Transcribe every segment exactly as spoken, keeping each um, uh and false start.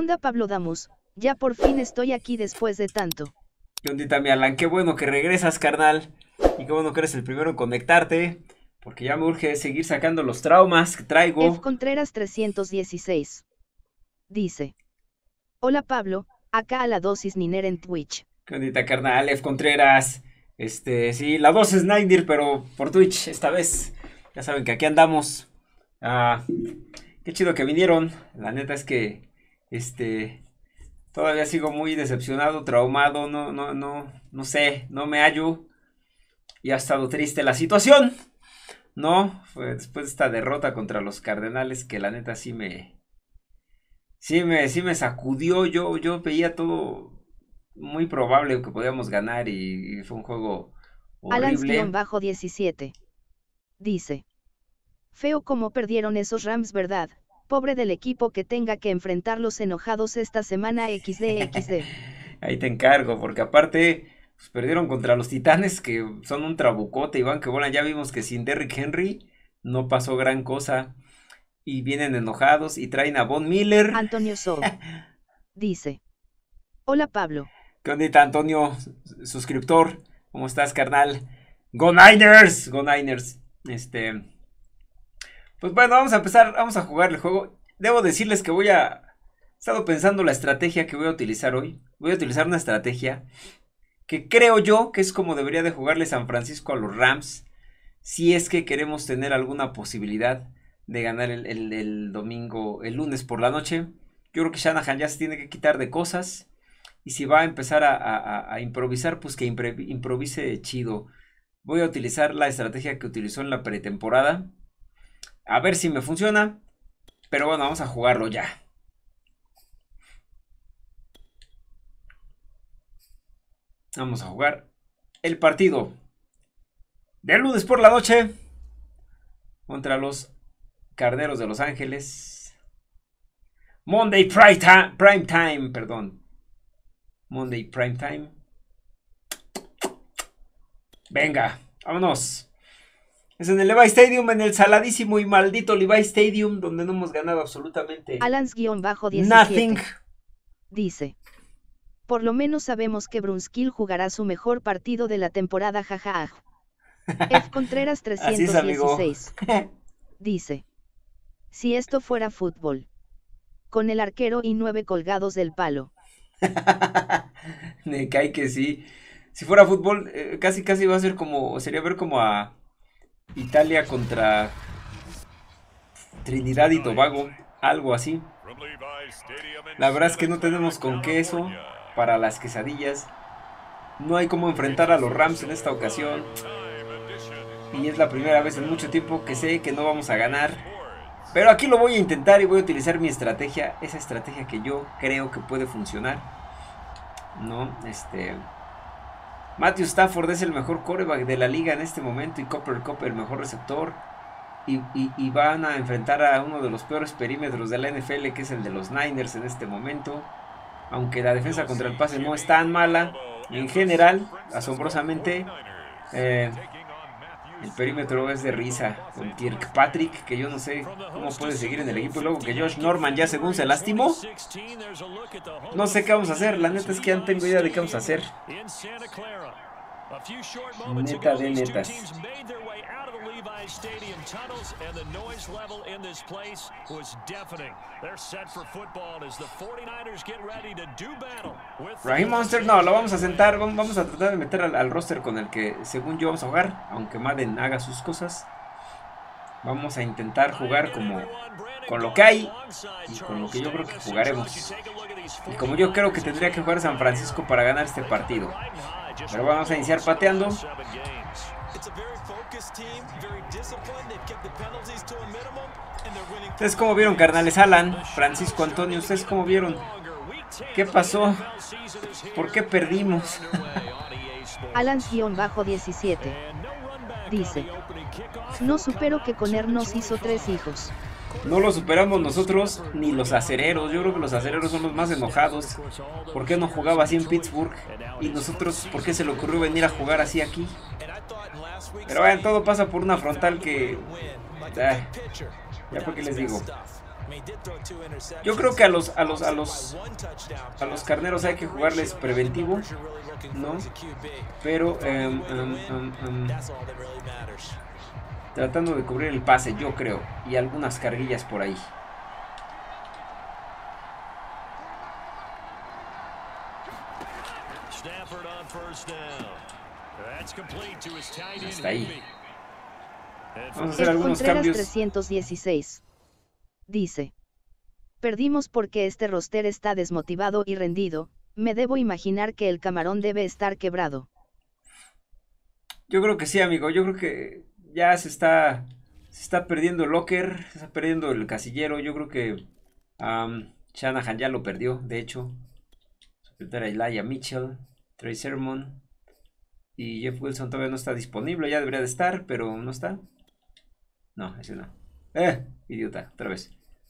onda Pablo Damus? Ya por fin estoy aquí después de tanto. ¿Qué ondita, mi Alan? Qué bueno que regresas, carnal. Y qué bueno que eres el primero en conectarte. Porque ya me urge seguir sacando los traumas que traigo. F. Contreras trescientos dieciséis. Dice. Hola Pablo, acá a la dosis Niner en Twitch. ¿Qué ondita, carnal? F. Contreras. Este, sí, la dosis Niner, pero por Twitch esta vez. Ya saben que aquí andamos. Ah, qué chido que vinieron. La neta es que, este... Todavía sigo muy decepcionado, traumado, no, no, no, no sé, no me hallo. Y ha estado triste la situación, ¿no? Fue después de esta derrota contra los Cardenales que la neta sí me... Sí me, sí me sacudió, yo, yo veía todo muy probable que podíamos ganar y, y fue un juego horrible. Alans-diecisiete. Dice. Feo como perdieron esos Rams, ¿verdad? Pobre del equipo que tenga que enfrentarlos enojados esta semana equis de equis de. Ahí te encargo, porque aparte pues, perdieron contra los Titanes, que son un trabucote, Iván, que bueno, ya vimos que sin Derrick Henry no pasó gran cosa. Y vienen enojados y traen a Von Miller. Antonio Sol. Dice. Hola Pablo. ¿Qué ondita, Antonio? Suscriptor. ¿Cómo estás, carnal? ¡Go Niners! ¡Go Niners! Este... Pues bueno, vamos a empezar, vamos a jugar el juego. Debo decirles que voy a... He estado pensando la estrategia que voy a utilizar hoy. Voy a utilizar una estrategia que creo yo que es como debería de jugarle San Francisco a los Rams. Si es que queremos tener alguna posibilidad de ganar el, el, el domingo, el lunes por la noche. Yo creo que Shanahan ya se tiene que quitar de cosas. Y si va a empezar a, a, a improvisar, pues que improvise chido. Voy a utilizar la estrategia que utilizó en la pretemporada. A ver si me funciona. Pero bueno, vamos a jugarlo ya. Vamos a jugar el partido del lunes por la noche contra los Carneros de Los Ángeles. Monday Prime Time, Prime Time, perdón. Monday Prime Time. Venga, vámonos. Es en el Levi Stadium, en el saladísimo y maldito Levi Stadium, donde no hemos ganado absolutamente Alans-diecisiete. nothing. Dice. Por lo menos sabemos que Brunskill jugará su mejor partido de la temporada, jaja. F. Contreras trescientos dieciséis. Dice. Si esto fuera fútbol. Con el arquero y nueve colgados del palo. Me cae que sí. Si fuera fútbol, eh, casi casi va a ser como, sería ver como a Italia contra Trinidad y Tobago, algo así. La verdad es que no tenemos con queso para las quesadillas. No hay cómo enfrentar a los Rams en esta ocasión. Y es la primera vez en mucho tiempo que sé que no vamos a ganar. Pero aquí lo voy a intentar y voy a utilizar mi estrategia. Esa estrategia que yo creo que puede funcionar. No, este... Matthew Stafford es el mejor quarterback de la liga en este momento. Y Cooper Kupp el mejor receptor. Y, y, y van a enfrentar a uno de los peores perímetros de la N F L, que es el de los Niners en este momento. Aunque la defensa contra el pase no es tan mala. En general, asombrosamente, eh, el perímetro es de risa. Con Kirkpatrick, que yo no sé cómo puede seguir en el equipo. Y luego que Josh Norman ya según se lastimó. No sé qué vamos a hacer. La neta es que ya no tengo idea de qué vamos a hacer. Neta de netas. Raheem Monster no, lo vamos a sentar. Vamos a tratar de meter al, al roster con el que según yo vamos a jugar. Aunque Madden haga sus cosas. Vamos a intentar jugar como con lo que hay y con lo que yo creo que jugaremos. Y como yo creo que tendría que jugar San Francisco para ganar este partido. Pero vamos a iniciar pateando. ¿Ustedes cómo vieron, carnales? Alan, Francisco, Antonio, ¿ustedes cómo vieron? ¿Qué pasó? ¿Por qué perdimos? Alans-diecisiete. Dice. No supero que Conner nos hizo tres hijos. No lo superamos nosotros ni los acereros. Yo creo que los acereros son los más enojados. ¿Por qué no jugaba así en Pittsburgh? Y nosotros, ¿por qué se le ocurrió venir a jugar así aquí? Pero bueno, todo pasa por una frontal que... Ah, ya porque les digo. Yo creo que a los a los a los a los carneros hay que jugarles preventivo, ¿no? Pero um, um, um, um, tratando de cubrir el pase, yo creo, y algunas carguillas por ahí. Hasta ahí. Vamos a hacer algunos cambios. trescientos dieciséis. Dice: perdimos porque este roster está desmotivado y rendido. Me debo imaginar que el camarón debe estar quebrado. Yo creo que sí, amigo. Yo creo que ya se está se está perdiendo el locker, se está perdiendo el casillero. Yo creo que um, Shanahan ya lo perdió, de hecho. Secretaria Elijah Mitchell, Trey Sermon y Jeff Wilson todavía no está disponible. Ya debería de estar, pero no está. No, ese no. Eh, idiota, otra vez.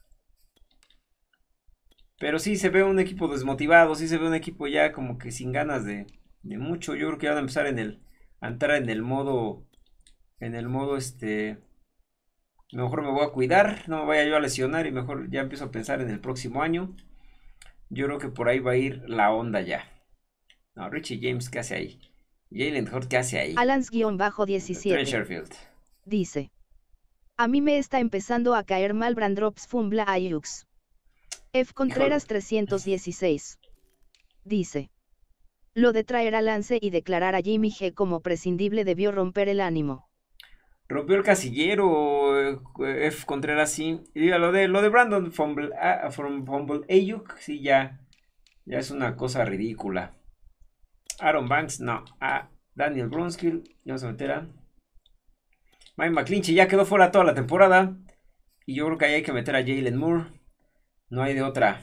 Pero sí se ve un equipo desmotivado, sí se ve un equipo ya como que sin ganas de, de mucho. Yo creo que van a empezar en el, a entrar en el modo, en el modo este, mejor me voy a cuidar, no me vaya yo a lesionar y mejor ya empiezo a pensar en el próximo año. Yo creo que por ahí va a ir la onda ya. No, Richie James, ¿qué hace ahí? Jalen Hurts, ¿qué hace ahí? Alans-diecisiete. Dice: a mí me está empezando a caer mal Brandrops Fumbla Ayux. F. Contreras trescientos dieciséis. Dice: lo de traer a Lance y declarar a Jimmy G como prescindible debió romper el ánimo. Rompió el casillero, F. Contreras, sí. Y lo de, lo de Brandon Fumble, uh, from Fumble Ayuk, sí, ya, ya es una cosa ridícula. Aaron Banks, no. A Daniel Brunskill, ya vamos a meter a Mike McClinchy, ya quedó fuera toda la temporada. Y yo creo que ahí hay que meter a Jalen Moore. No hay de otra.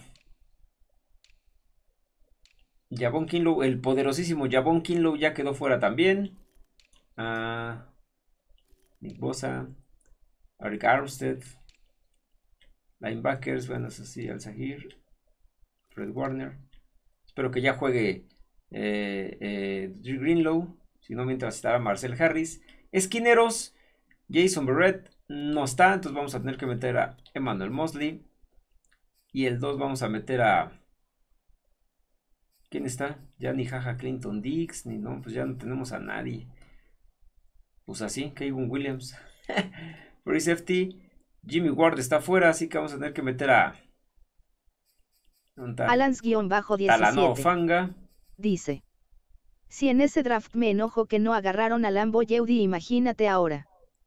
Javon Kinlaw, el poderosísimo Javon Kinlaw ya quedó fuera también. Uh, Nick Bosa, Arik Armstead, linebackers, bueno, eso sí, Al-Zahir, Fred Warner. Espero que ya juegue eh, eh, Drew Greenlow, si no mientras estará Marcel Harris. Esquineros, Jason Barrett no está, entonces vamos a tener que meter a Emmanuel Mosley. Y el dos vamos a meter a... ¿quién está? Ya ni Jaja Clinton Dix, ni no, pues ya no tenemos a nadie. Pues así, Kevin Williams. Free safety, Jimmy Ward está fuera, así que vamos a tener que meter a... Alans-diecisiete. Fanga. Dice: si en ese draft me enojo que no agarraron a Lambo Yeudi, imagínate ahora.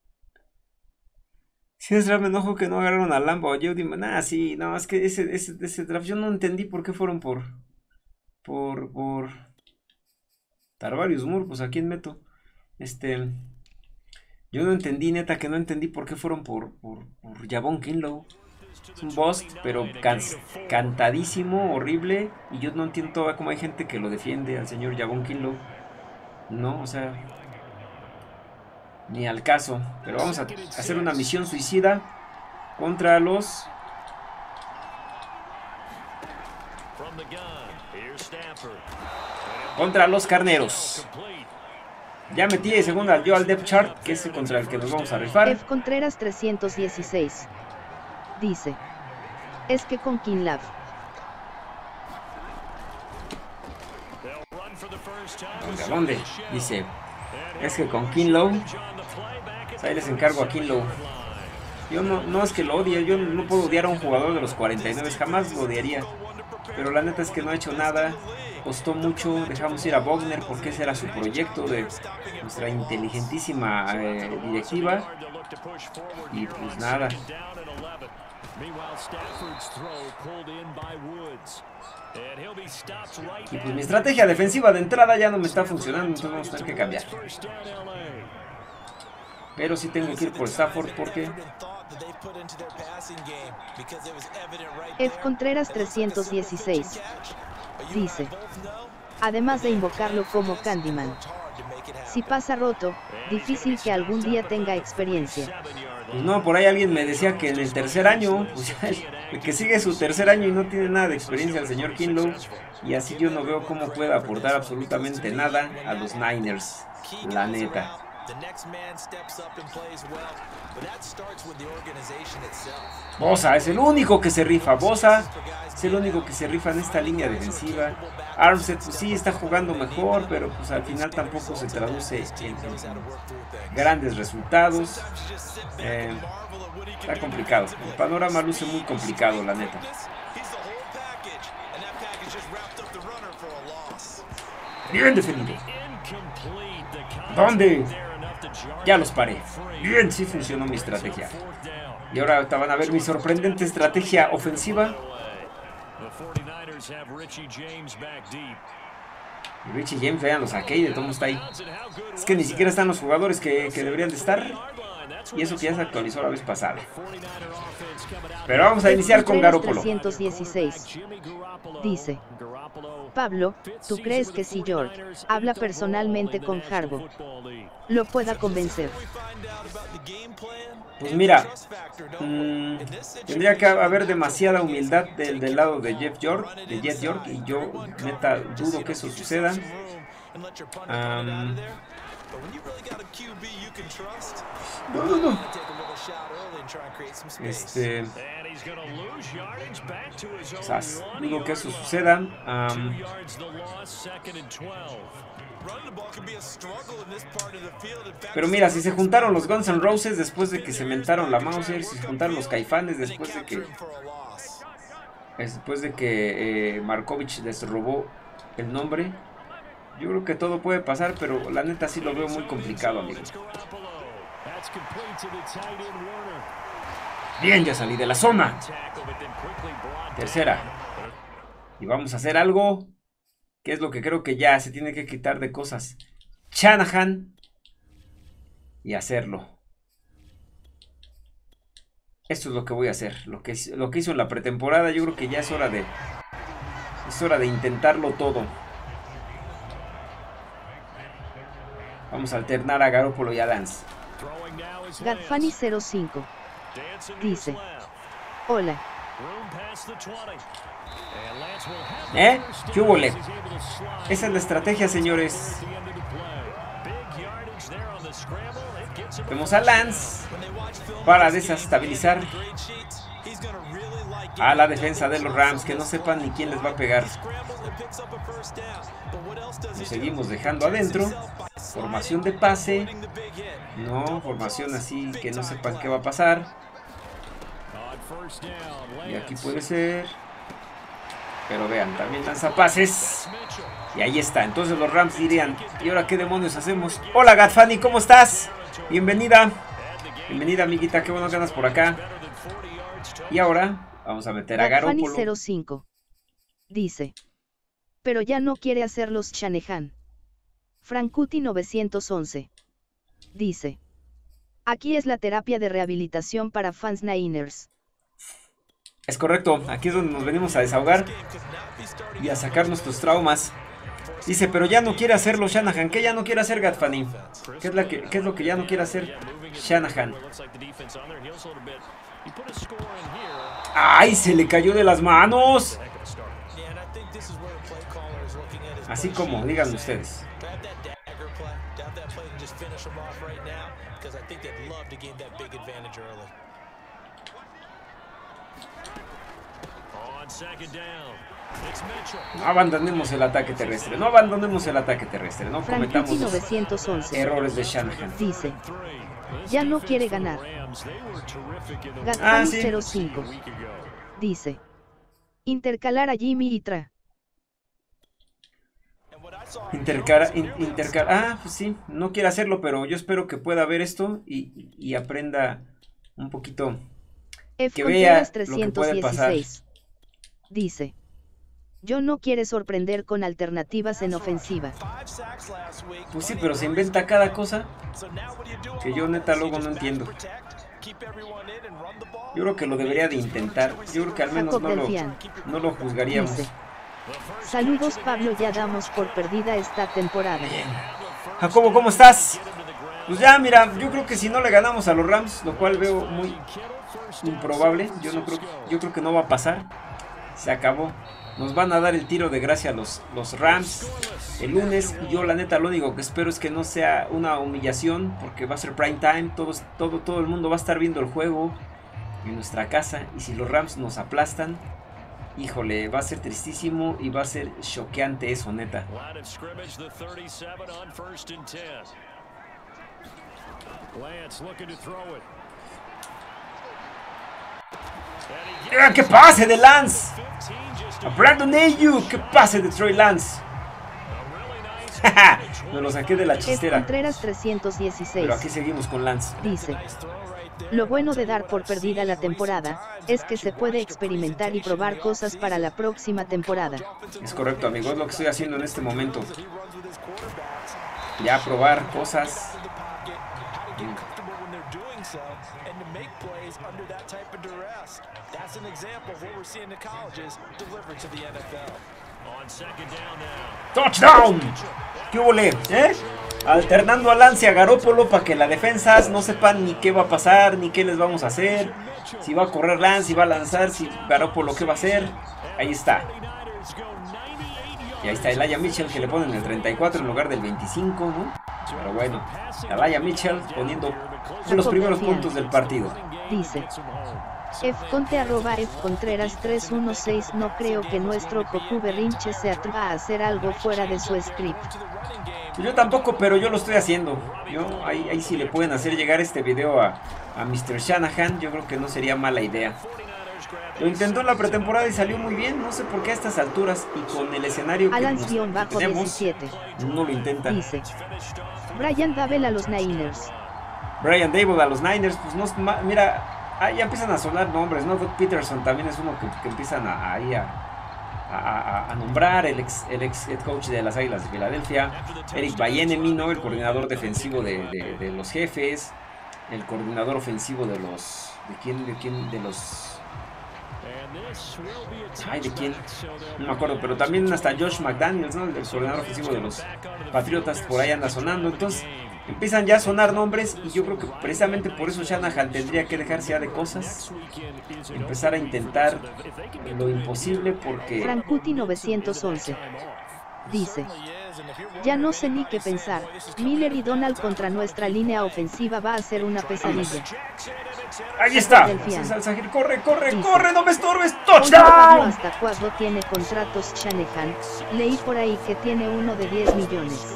Si es me enojo que no agarraron a Lambo Yeudi. Nah, sí, no, es que ese, ese, ese draft yo no entendí por qué fueron por... Por... Por... Tarvarius Moore, pues a quién meto. Este... Yo no entendí, neta, que no entendí por qué fueron por, por, por Javon Kinlaw. Es un bust, pero can, cantadísimo, horrible. Y yo no entiendo todavía cómo hay gente que lo defiende al señor Javon Kinlaw. No, o sea, ni al caso. Pero vamos a hacer una misión suicida contra los... Contra los carneros. Ya metí de segunda yo al depth chart, que es contra el que nos vamos a rifar. F. Contreras trescientos dieciséis. Dice: es que con Kinlaw. ¿A dónde? Dice: es que con Kinlaw. Ahí les encargo a Kinlaw. Yo no, no es que lo odie, yo no puedo odiar a un jugador de los cuarenta y nueve, jamás lo odiaría. Pero la neta es que no ha hecho nada. Costó mucho, dejamos ir a Bogner porque ese era su proyecto de nuestra inteligentísima eh, directiva. Y pues nada. Y pues mi estrategia defensiva de entrada ya no me está funcionando, entonces vamos a tener que cambiar. Pero sí tengo que ir por Stafford porque... F. Contreras trescientos dieciséis. Dice: además de invocarlo como Candyman, si pasa roto, difícil que algún día tenga experiencia. Pues no, por ahí alguien me decía que en el tercer año, pues el que sigue su tercer año y no tiene nada de experiencia el señor Kinlaw, y así yo no veo cómo pueda aportar absolutamente nada a los Niners, la neta. Bosa es el único que se rifa. Bosa es el único que se rifa en esta línea defensiva. Armstead pues sí está jugando mejor, pero pues al final tampoco se traduce en, en grandes resultados. Eh, está complicado. El panorama luce muy complicado, la neta. Bien defendido. ¿Dónde? Ya los paré. Bien, sí funcionó mi estrategia. Y ahora van a ver mi sorprendente estrategia ofensiva. Y Richie James, vean, lo saqué y de todo está ahí. Es que ni siquiera están los jugadores que, que deberían de estar. Y eso que ya se actualizó la vez pasada. Pero vamos a iniciar con Garoppolo. trescientos dieciséis. Dice: Pablo, ¿tú crees que si George habla personalmente con Harbaugh, lo pueda convencer? Pues mira, mmm, tendría que haber demasiada humildad del, del lado de Jeff York, de Jeff York, y yo neta dudo que eso suceda. Um, no, no, no. Este, o sea, dudo que eso suceda. Um, Pero mira, si se juntaron los Guns N' Roses después de que se mentaron la Mauser, si se juntaron los Caifanes después de que después de que eh, Markovich les robó el nombre, yo creo que todo puede pasar, pero la neta sí lo veo muy complicado, amigos. Bien, ya salí de la zona. Tercera. Y vamos a hacer algo que es lo que creo que ya se tiene que quitar de cosas. Shanahan. Y hacerlo. Esto es lo que voy a hacer. Lo que, lo que hizo en la pretemporada. Yo creo que ya es hora de. Es hora de intentarlo todo. Vamos a alternar a Garoppolo y a Lance. Gadfani cero cinco. Dice: Hola. ¿Eh? ¿Qué hubo, le? Esa es la estrategia, señores. Vemos a Lance para desestabilizar a la defensa de los Rams, que no sepan ni quién les va a pegar. Lo seguimos dejando adentro. Formación de pase. No, formación así que no sepan qué va a pasar. Y aquí puede ser. Pero vean, también lanza pases. Y ahí está, entonces los Rams dirían: ¿y ahora qué demonios hacemos? Hola Gadfani, ¿cómo estás? Bienvenida. Bienvenida, amiguita, qué bueno que andas por acá. Y ahora vamos a meter a Garoppolo. Gadfani cero cinco. Dice: pero ya no quiere hacerlos Shanahan. Frankuti novecientos once. Dice: aquí es la terapia de rehabilitación para fans Niners. Es correcto, aquí es donde nos venimos a desahogar y a sacar nuestros traumas. Dice, pero ya no quiere hacerlo Shanahan. ¿Qué ya no quiere hacer Gadfani? ¿Qué es, la que, ¿Qué es lo que ya no quiere hacer Shanahan? ¡Ay! Se le cayó de las manos. Así como, díganme ustedes. No abandonemos el ataque terrestre. No abandonemos el ataque terrestre. No cometamos novecientos once. Errores de Shanahan. Dice: ya no quiere ganar. Gadfani ah, sí. cero cinco. Dice: intercalar a Jimmy y Tra. Intercara, in, intercara, ah, pues sí, no quiere hacerlo, pero yo espero que pueda ver esto y, y aprenda un poquito. F. Que vea trescientos lo que puede pasar. Dice: yo no quiere sorprender con alternativas en ofensiva. Pues sí, pero se inventa cada cosa que yo neta luego no entiendo. Yo creo que lo debería de intentar. Yo creo que al menos no lo, no lo juzgaríamos. Dice: saludos Pablo, ya damos por perdida esta temporada. Bien. Jacobo, ¿cómo estás? Pues ya, mira, yo creo que si no le ganamos a los Rams, lo cual veo muy improbable, yo no creo, yo creo que no va a pasar. Se acabó. Nos van a dar el tiro de gracia los, los Rams el lunes. Y yo la neta lo único que espero es que no sea una humillación, porque va a ser prime time. Todos, todo, todo el mundo va a estar viendo el juego en nuestra casa. Y si los Rams nos aplastan, híjole, va a ser tristísimo y va a ser choqueante eso, neta. ¡Qué pase de Lance! A Brandon Ayuk, ¡qué pase de Trey Lance! Me lo saqué de la chistera. Contreras trescientos dieciséis. Pero aquí seguimos con Lance. Dice: lo bueno de dar por perdida la temporada es que se puede experimentar y probar cosas para la próxima temporada. Es correcto, amigo, es lo que estoy haciendo en este momento. Ya probar cosas. ¡Touchdown! ¿Qué huele? ¿Eh? Alternando a Lance y a Garoppolo para que la defensa no sepan ni qué va a pasar, ni qué les vamos a hacer. Si va a correr Lance, si va a lanzar, si Garoppolo qué va a hacer. Ahí está. Y ahí está Elijah Mitchell, que le ponen el treinta y cuatro en lugar del veinticinco, ¿no? Pero bueno, Elijah Mitchell poniendo los primeros puntos del partido. Dice: Fconte arroba Fcontreras tres uno seis. No creo que nuestro Cocu Berrinche se atreva a hacer algo fuera de su script. Yo tampoco, pero yo lo estoy haciendo. Yo, ahí, ahí sí le pueden hacer llegar este video a, a mister Shanahan. Yo creo que no sería mala idea. Lo intentó en la pretemporada y salió muy bien. No sé por qué a estas alturas y con el escenario que, nos, que tenemos, diecisiete. No lo intenta. Dice: Brian Dable a los Niners. Brian Dable a los Niners. Pues no, mira, ah, ya empiezan a sonar nombres, ¿no? Doug Peterson también es uno que, que empiezan a, ahí a, a, a, a nombrar. El ex, el ex head coach de las Águilas de Filadelfia. Eric Bieniemy, ¿no? El coordinador defensivo de, de, de los Jefes. El coordinador ofensivo de los... ¿De quién? ¿De quién? De los... Ay, ¿de quién? No me acuerdo, pero también hasta Josh McDaniels, ¿no? El coordinador ofensivo de los Patriotas, por ahí anda sonando. Entonces empiezan ya a sonar nombres y yo creo que precisamente por eso Shanahan tendría que dejarse ya de cosas, empezar a intentar lo imposible, porque... Frankuti novecientos once dice: ya no sé ni qué pensar. Miller y Donald contra nuestra línea ofensiva va a ser una pesadilla. Ahí está. Corre, corre, dice: corre, no me estorbes. ¡Touchdown! ¿Hasta cuándo tiene contratos Shanahan? Leí por ahí que tiene uno de diez millones.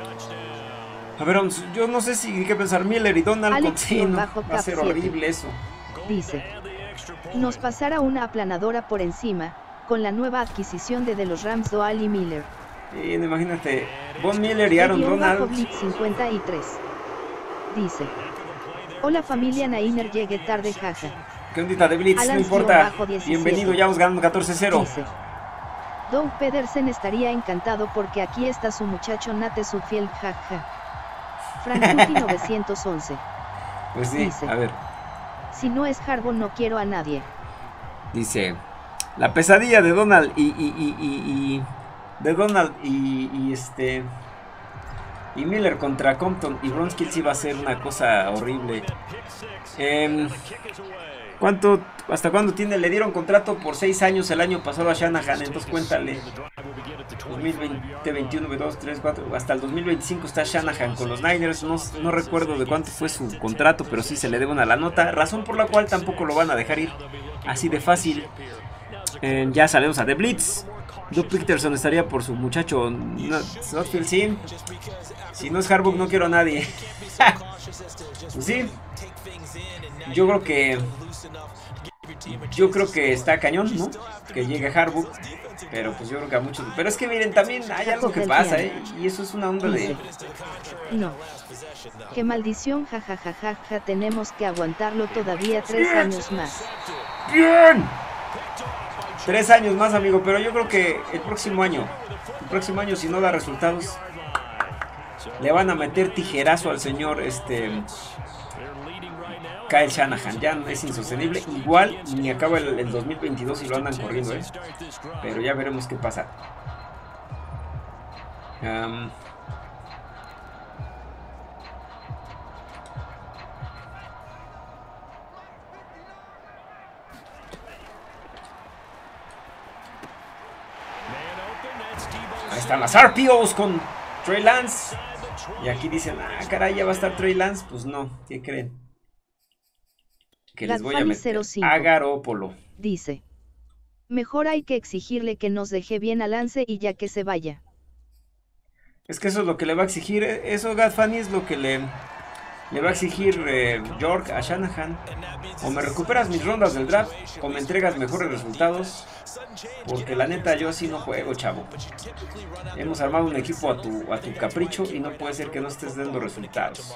A ver, yo no sé si qué pensar. Miller y Donald con sí, no, va a ser horrible eso. Dice: nos pasará una aplanadora por encima con la nueva adquisición de, de los Rams Doal y Miller. Sí, imagínate, Von Miller y Aaron Donald. cincuenta y tres dice: hola familia Nainer, llegué tarde, jaja. ¿Qué ondita de Blitz? No importa. Bienvenido, ya vamos ganando catorce cero. Dice: Doug Pedersen estaría encantado porque aquí está su muchacho Nate Sudfeld, jaja. Frankuti novecientos once. Pues sí, dice: a ver. Si no es Harbaugh no quiero a nadie. Dice: la pesadilla de Donald y... y, y, y, y de Donald y, y este... y Miller contra Compton y Bronskill sí va a ser una cosa horrible. Eh, ¿Cuánto, hasta cuándo tiene? Le dieron contrato por seis años el año pasado a Shanahan, entonces cuéntale. dos mil veinte, veintiuno, veintidós, treinta, cuatro, hasta el dos mil veinticinco está Shanahan con los Niners. No, no recuerdo de cuánto fue su contrato, pero sí se le debe una la nota, razón por la cual tampoco lo van a dejar ir así de fácil. Eh, ya salimos a The Blitz. Doug Peterson estaría por su muchacho Sudfeld, sí. Si no es Harbaugh no quiero a nadie. Pues sí. Yo creo que Yo creo que está cañón, ¿no? Que llegue Harbaugh. Pero pues yo creo que a muchos... Pero es que miren, también hay algo que pasa, ¿eh? Y eso es una onda de... No. Qué maldición, jajajaja, tenemos que aguantarlo todavía tres años más. ¡Bien! Tres años más, amigo, pero yo creo que el próximo año, el próximo año si no da resultados, le van a meter tijerazo al señor este Kyle Shanahan. Ya es insostenible, igual ni acaba el, el dos mil veintidós y lo andan corriendo, ¿eh? Pero ya veremos qué pasa. Um, están las R P Os con Trey Lance. Y aquí dicen, ah, caray, ya va a estar Trey Lance. Pues no, ¿qué creen? Que les voy a meter a Garoppolo. Dice, mejor hay que exigirle que nos deje bien a Lance y ya que se vaya. Es que eso es lo que le va a exigir, eso Gadfani es lo que le, le va a exigir eh, York a Shanahan. O me recuperas mis rondas del draft, o me entregas mejores resultados. Porque la neta yo así no juego, chavo. Hemos armado un equipo a tu, a tu capricho y no puede ser que no estés dando resultados.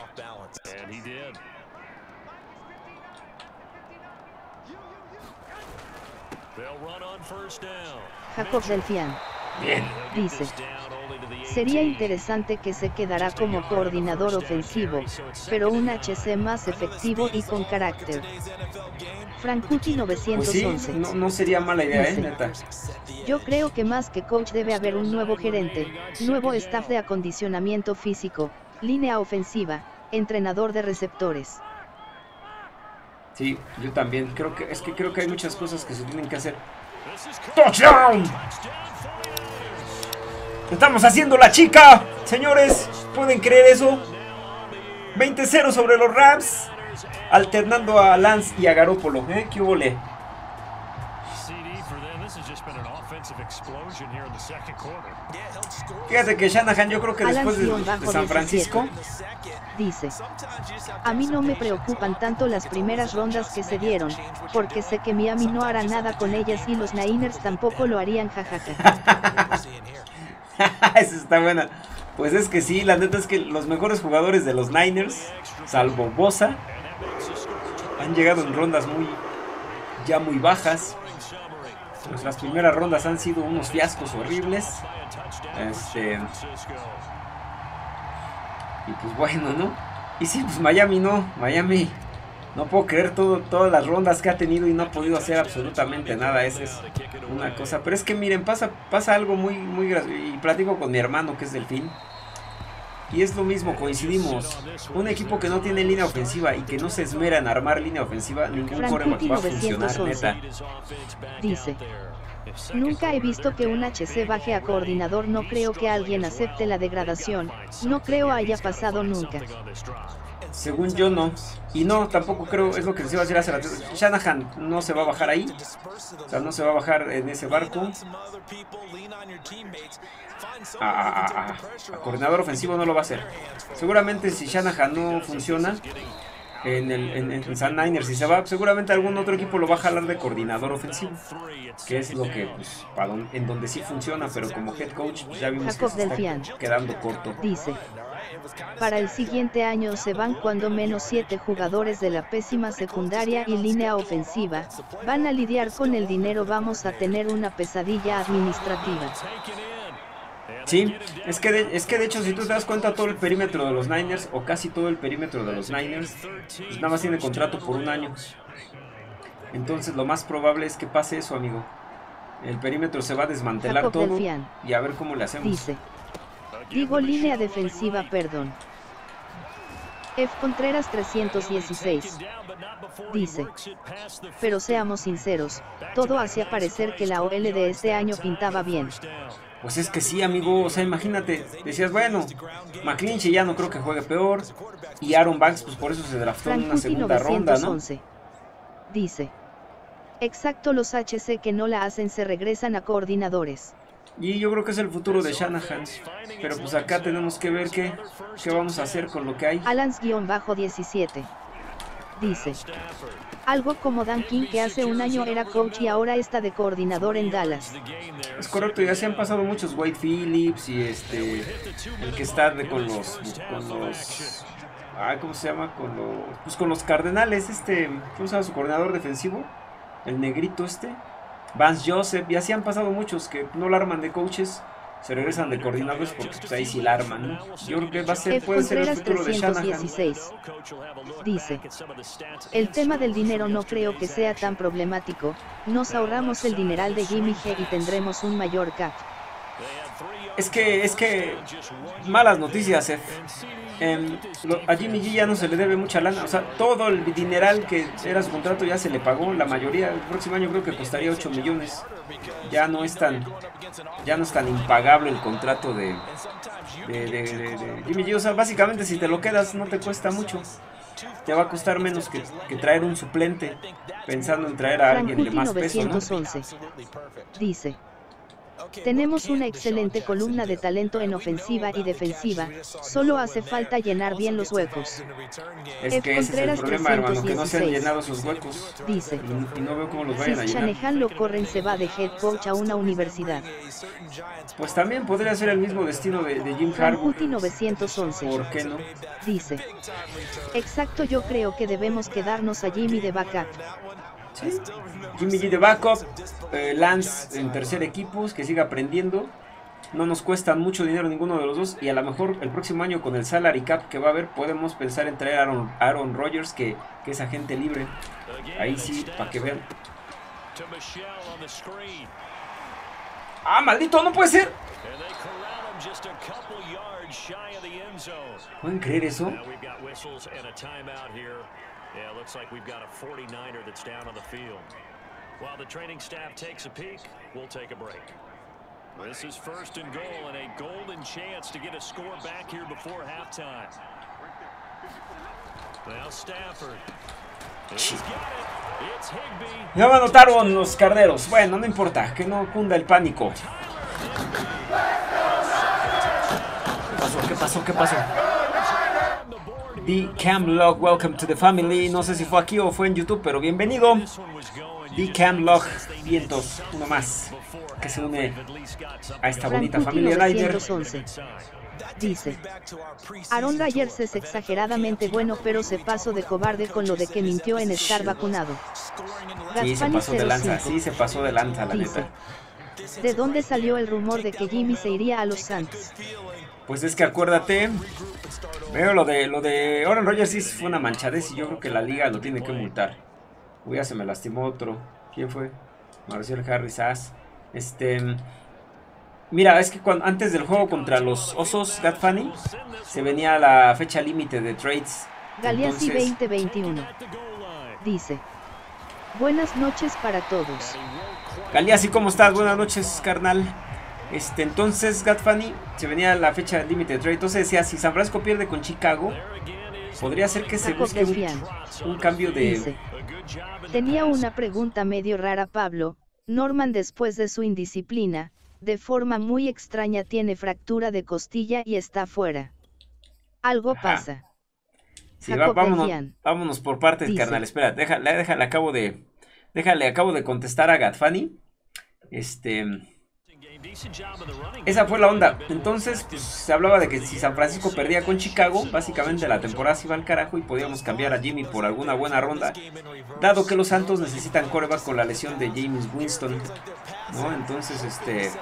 Jacob Delfian. Bien. Dice, sería interesante que se quedara como coordinador ofensivo, pero un H C más efectivo y con carácter. Frankuti novecientos once. Pues sí, no, no sería mala idea, dice, eh, neta. Yo creo que más que coach debe haber un nuevo gerente, nuevo staff de acondicionamiento físico, línea ofensiva, entrenador de receptores. Sí, yo también. Creo que es que creo que hay muchas cosas que se tienen que hacer. ¡Touchdown! ¡Estamos haciendo la chica! Señores, ¿pueden creer eso? veinte cero sobre los Rams. Alternando a Lance y a Garoppolo. ¿Eh? ¿Qué huele? Fíjate que Shanahan, yo creo que después de, de San Francisco, dice, a mí no me preocupan tanto las primeras rondas que se dieron, porque sé que Miami no hará nada con ellas y los Niners tampoco lo harían, jajaja. Esa está buena. Pues es que sí, la neta es que los mejores jugadores de los Niners, salvo Bosa, han llegado en rondas muy, ya muy bajas. Pues las primeras rondas han sido unos fiascos horribles. Este... Y pues bueno, ¿no? Y sí, pues Miami no, Miami... No puedo creer todo, todas las rondas que ha tenido y no ha podido hacer absolutamente nada. Esa es una cosa. Pero es que miren, pasa, pasa algo muy, muy gracioso. Y platico con mi hermano que es Delfín. Y es lo mismo, coincidimos. Un equipo que no tiene línea ofensiva y que no se esmera en armar línea ofensiva, ningún quarterback va a funcionar, neta. Dice, nunca he visto que un H C baje a coordinador, no creo que alguien acepte la degradación, no creo haya pasado nunca. Según yo no, y no, tampoco creo, es lo que les iba a decir hace rato, Shanahan no se va a bajar ahí, o sea, no se va a bajar en ese barco. A, a, a, a coordinador ofensivo no lo va a hacer. Seguramente si Shanahan no funciona en el en, en San Niners, si se va, seguramente algún otro equipo lo va a jalar de coordinador ofensivo, que es lo que, pues, para don, en donde sí funciona, pero como head coach pues ya vimos Jacob que se Delfian está quedando corto. Dice, para el siguiente año se van cuando menos siete jugadores de la pésima secundaria y línea ofensiva, van a lidiar con el dinero, vamos a tener una pesadilla administrativa. Sí, es que, de, es que de hecho si tú te das cuenta, todo el perímetro de los Niners, o casi todo el perímetro de los Niners, pues nada más tiene contrato por un año. Entonces lo más probable es que pase eso, amigo. El perímetro se va a desmantelar Jacob todo Delfian y a ver cómo le hacemos. Dice, digo línea defensiva, perdón. F. Contreras trescientos dieciséis. Dice, pero seamos sinceros, todo hacía parecer que la O L de este año pintaba bien. Pues es que sí, amigo, o sea, imagínate, decías, bueno, McClinchy ya no creo que juegue peor, y Aaron Banks, pues por eso se draftó en una segunda ronda, ¿no? Dice, exacto, los H C que no la hacen se regresan a coordinadores. Y yo creo que es el futuro de Shanahan, pero pues acá tenemos que ver qué, qué vamos a hacer con lo que hay. Alans-diecisiete. Dice, algo como Dan King, que hace un año era coach y ahora está de coordinador en Dallas. Es correcto, ya se han pasado muchos, Wade Phillips y este, el que está de, con los, con los, ay, ¿cómo se llama? Con los, pues con los Cardenales, este, ¿cómo se llama su coordinador defensivo? El negrito este, Vance Joseph, y así han pasado muchos que no la arman de coaches, se regresan de coordinadores porque pues, ahí sí la arman, ¿no? Yo creo que va a ser, puede ser el futuro de Shanahan. Dice, el tema del dinero no creo que sea tan problemático, nos ahorramos el dineral de Jimmy G y tendremos un mayor cap. Es que, es que, malas noticias, F. Eh, lo, a Jimmy G ya no se le debe mucha lana, o sea, todo el dineral que era su contrato ya se le pagó, la mayoría. El próximo año creo que costaría ocho millones. Ya no es tan, ya no es tan impagable el contrato de, de, de, de, de Jimmy G. O sea, básicamente si te lo quedas no te cuesta mucho. Te va a costar menos que, que traer un suplente, pensando en traer a alguien de más peso, ¿no? Dice: tenemos una excelente columna de talento en ofensiva y defensiva, solo hace falta llenar bien los huecos. Es que ese es el problema, hermano, que no se han llenado esos huecos. Dice: y, y no veo cómo los vayan a si llenar. Shanahan lo corren, se va de head coach a una universidad. Pues también podría ser el mismo destino de, de Jim Harbaugh. novecientos once. ¿Por qué no? Dice: exacto, yo creo que debemos quedarnos a Jimmy de backup. Sí. Jimmy G de backup, eh, Lance en tercer equipo, que siga aprendiendo. No nos cuesta mucho dinero ninguno de los dos. Y a lo mejor el próximo año con el salary cap que va a haber, podemos pensar en traer a Aaron, Aaron Rodgers, que, que es agente libre. Ahí sí, para que vean. ¡Ah, maldito! ¡No puede ser! ¿Pueden creer eso? Yeah, it looks like we've got a forty-niner that's down on the field. While the training staff takes a peek, we'll take a break. This is first and goal and a golden chance to get a score back here before halftime. Now Stafford. He's got it. It's Higbee. Ya me anotaron los carneros. Bueno, no importa, que no cunda el pánico. ¿Qué pasó? ¿Qué pasó? ¿Qué pasó? D. Camlock, welcome to the family. No sé si fue aquí o fue en YouTube, pero bienvenido. D. Camlock, vientos, uno más que se une a esta bonita familia Ryder. Dice: Aaron Rodgers es exageradamente bueno, pero se pasó de cobarde con lo de que mintió en estar vacunado. Sí, se pasó de lanza, sí, se pasó de lanza, la dice, neta. ¿de dónde salió el rumor de que Jimmy se iría a los Saints? Pues es que acuérdate, veo lo de lo de Aaron Rodgers sí fue una manchadez y yo creo que la liga lo tiene que multar. Uy, ya se me lastimó otro. ¿Quién fue? Marcial Harris As. Este, mira, es que cuando, antes del juego contra los Osos, Gat Funny, se venía la fecha límite de trades. Galeazzi veinte veintiuno dice: buenas noches para todos. Galeazzi, ¿cómo estás? Buenas noches, carnal. Este, entonces, Gat Funny, se venía la fecha límite de trade. Entonces decía, si San Francisco pierde con Chicago, podría ser que se busque un, un cambio de... Dice, tenía una pregunta medio rara, Pablo. Norman, después de su indisciplina, de forma muy extraña tiene fractura de costilla y está fuera. Algo Ajá. pasa. Sí, va, vámonos, vámonos por partes, dice, carnal. Espera, déjale, déjale, acabo de... Déjale, acabo de contestar a Gat Funny. Este... Esa fue la onda. Entonces, pues, se hablaba de que si San Francisco perdía con Chicago, básicamente la temporada se iba al carajo y podíamos cambiar a Jimmy por alguna buena ronda, dado que los Santos necesitan quarterback con la lesión de James Winston, ¿no? Entonces, este...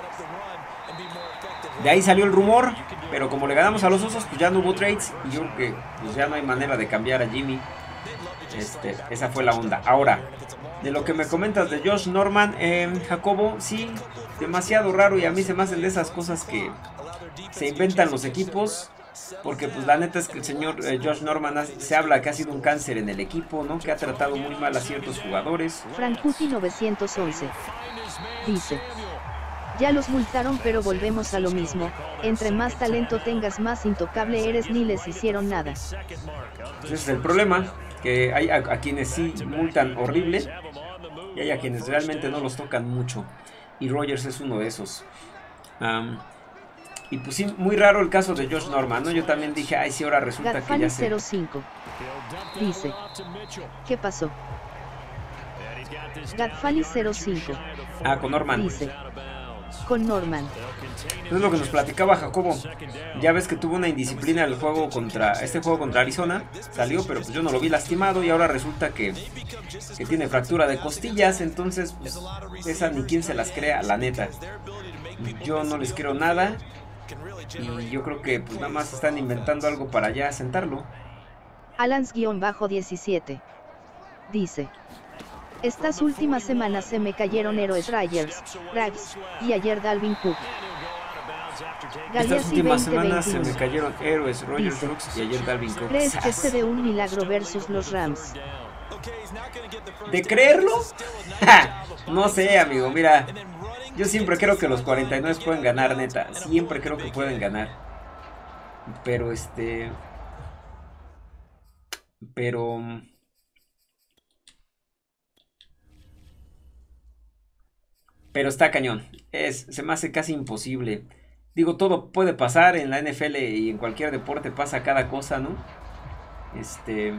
de ahí salió el rumor, pero como le ganamos a los Osos, pues ya no hubo trades y yo creo que pues, ya no hay manera de cambiar a Jimmy. Este, esa fue la onda. Ahora, de lo que me comentas de Josh Norman, eh, Jacobo, sí, demasiado raro y a mí se me hacen de esas cosas que se inventan los equipos, porque pues la neta es que el señor eh, Josh Norman ha, se habla que ha sido un cáncer en el equipo, ¿no? Que ha tratado muy mal a ciertos jugadores. Frankuti novecientos once dice: ya los multaron, pero volvemos a lo mismo, entre más talento tengas, más intocable eres, ni les hicieron nada. Ese es el problema, que hay a, a quienes sí multan horrible y hay a quienes realmente no los tocan mucho, y Rodgers es uno de esos. Um, y pues sí, muy raro el caso de Josh Norman, ¿no? Yo también dije, ay, sí, ahora resulta Gat que ya se... cero cinco dice: ¿qué pasó? Gat Funny cero cinco Ah, con Norman. Dice: con Norman. Eso es lo que nos platicaba Jacobo. Ya ves que tuvo una indisciplina el juego contra este juego contra Arizona, salió, pero pues yo no lo vi lastimado y ahora resulta que, que tiene fractura de costillas. Entonces pues, esa ni quien se las crea, la neta. Yo no les creo nada y yo creo que pues nada más están inventando algo para ya sentarlo. Alans-diecisiete dice: estas últimas semanas se me cayeron héroes Rodgers, Rags y ayer Dalvin Cook. Estas últimas semanas se me cayeron héroes, Rogers, Rooks y ayer Dalvin Cook. ¿Crees que se dé un milagro versus los Rams? ¿De creerlo? No sé, amigo, mira, yo siempre creo que los cuarenta y nueve pueden ganar, neta, siempre creo que pueden ganar. Pero este... Pero... Pero está cañón, es, se me hace casi imposible. Digo, todo puede pasar en la N F L y en cualquier deporte pasa cada cosa, ¿no? Este...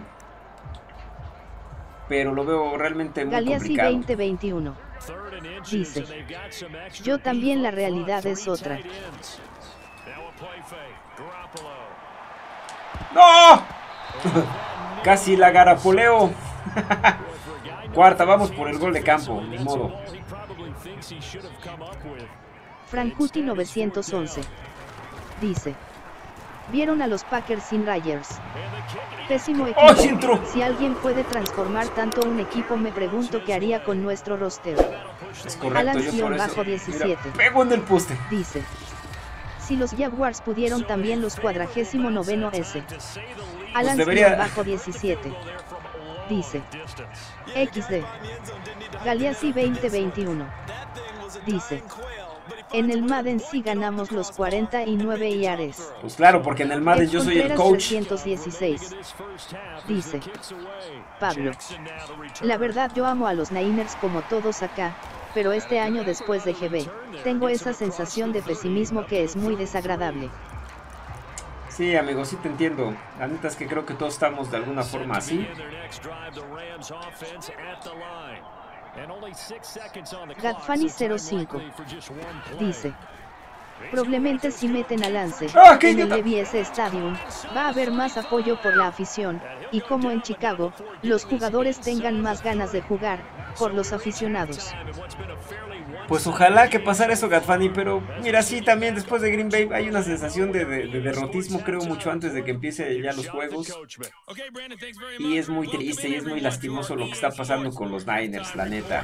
Pero lo veo realmente muy Galeazzi complicado. veinte veintiuno dice: yo también, la realidad es otra. ¡No! Casi la garapoleo. Cuarta, vamos por el gol de campo, ni modo. Frankuti novecientos once dice: ¿vieron a los Packers sin Rodgers? Pésimo equipo. ¡Oh, entró! Si alguien puede transformar tanto un equipo, me pregunto qué haría con nuestro roster. Es correcto, yo por eso, diecisiete mira, pego en el poste. Dice: si los Jaguars pudieron, también los cuadragésimo noveno S. Alan Pues debería... bajo diecisiete dice: equis de. Galeazzi veinte veintiuno dice: en el Madden sí ganamos los cuarenta y nueve yards. Pues claro, porque en el Madden yo soy el coach. trescientos dieciséis dice: Pablo, la verdad yo amo a los Niners como todos acá, pero este año después de G B, tengo esa sensación de pesimismo que es muy desagradable. Sí, amigo, sí te entiendo. La neta es que creo que todos estamos de alguna forma así. Gadfani cero cinco dice: probablemente si meten a Lance ¡Ah, en el Levi's Stadium, va a haber más apoyo por la afición, y como en Chicago, los jugadores tengan más ganas de jugar, por los aficionados. Pues ojalá que pasara eso, Gadfani, pero mira, sí, también después de Green Bay hay una sensación de, de, de derrotismo, creo, mucho antes de que empiece ya los juegos. Y es muy triste y es muy lastimoso lo que está pasando con los Niners, la neta.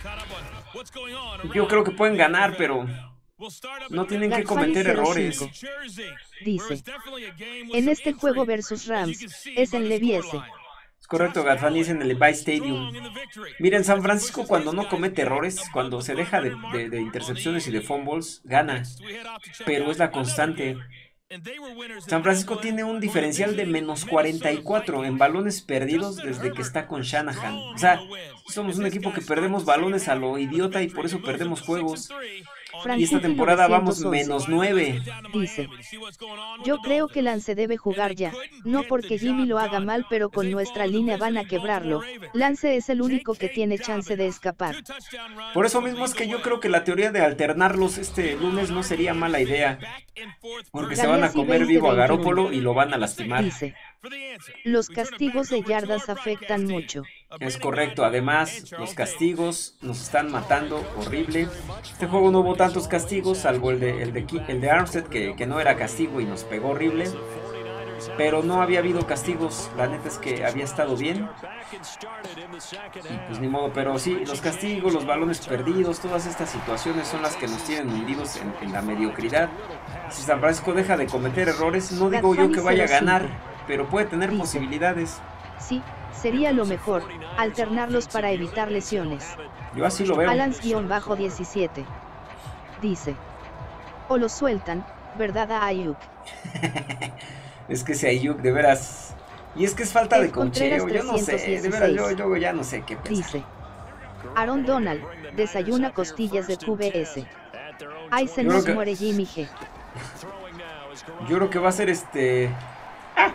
Yo creo que pueden ganar, pero no tienen que cometer errores. Dice: en este juego versus Rams, es en Levi's. Correcto, Gadfani, es en el Levi Stadium. Miren, San Francisco cuando no comete errores, cuando se deja de, de, de intercepciones y de fumbles, gana. Pero es la constante. San Francisco tiene un diferencial de menos cuarenta y cuatro en balones perdidos desde que está con Shanahan. O sea, somos un equipo que perdemos balones a lo idiota y por eso perdemos juegos. Y esta temporada vamos menos nueve. Dice: yo creo que Lance debe jugar ya, no porque Jimmy lo haga mal, pero con nuestra línea van a quebrarlo. Lance es el único que tiene chance de escapar. Por eso mismo es que yo creo que la teoría de alternarlos este lunes no sería mala idea, porque se van a comer vivo a Garoppolo y lo van a lastimar. Dice: los castigos de yardas afectan mucho. Es correcto, además los castigos nos están matando horrible. Este juego no hubo tantos castigos, salvo el de, el de, el de Armstead, que, que no era castigo y nos pegó horrible. Pero no había habido castigos, la neta es que había estado bien. Y pues ni modo, pero sí, los castigos, los balones perdidos, todas estas situaciones son las que nos tienen hundidos en, en la mediocridad. Si San Francisco deja de cometer errores, no digo yo que vaya a ganar, pero puede tener posibilidades. Sí, sería lo mejor, alternarlos para evitar lesiones. Yo así lo veo. Alans-diecisiete dice: o lo sueltan, ¿verdad a Ayuk? Es que ese Ayuk, de veras... Y es que es falta de concheo, yo no sé, de veras, yo, yo ya no sé qué pensar. Dice: Aaron Donald, desayuna costillas de Q B S. Ay, se nos que... muere Jimmy G. Yo creo que va a ser este... ¡Ah!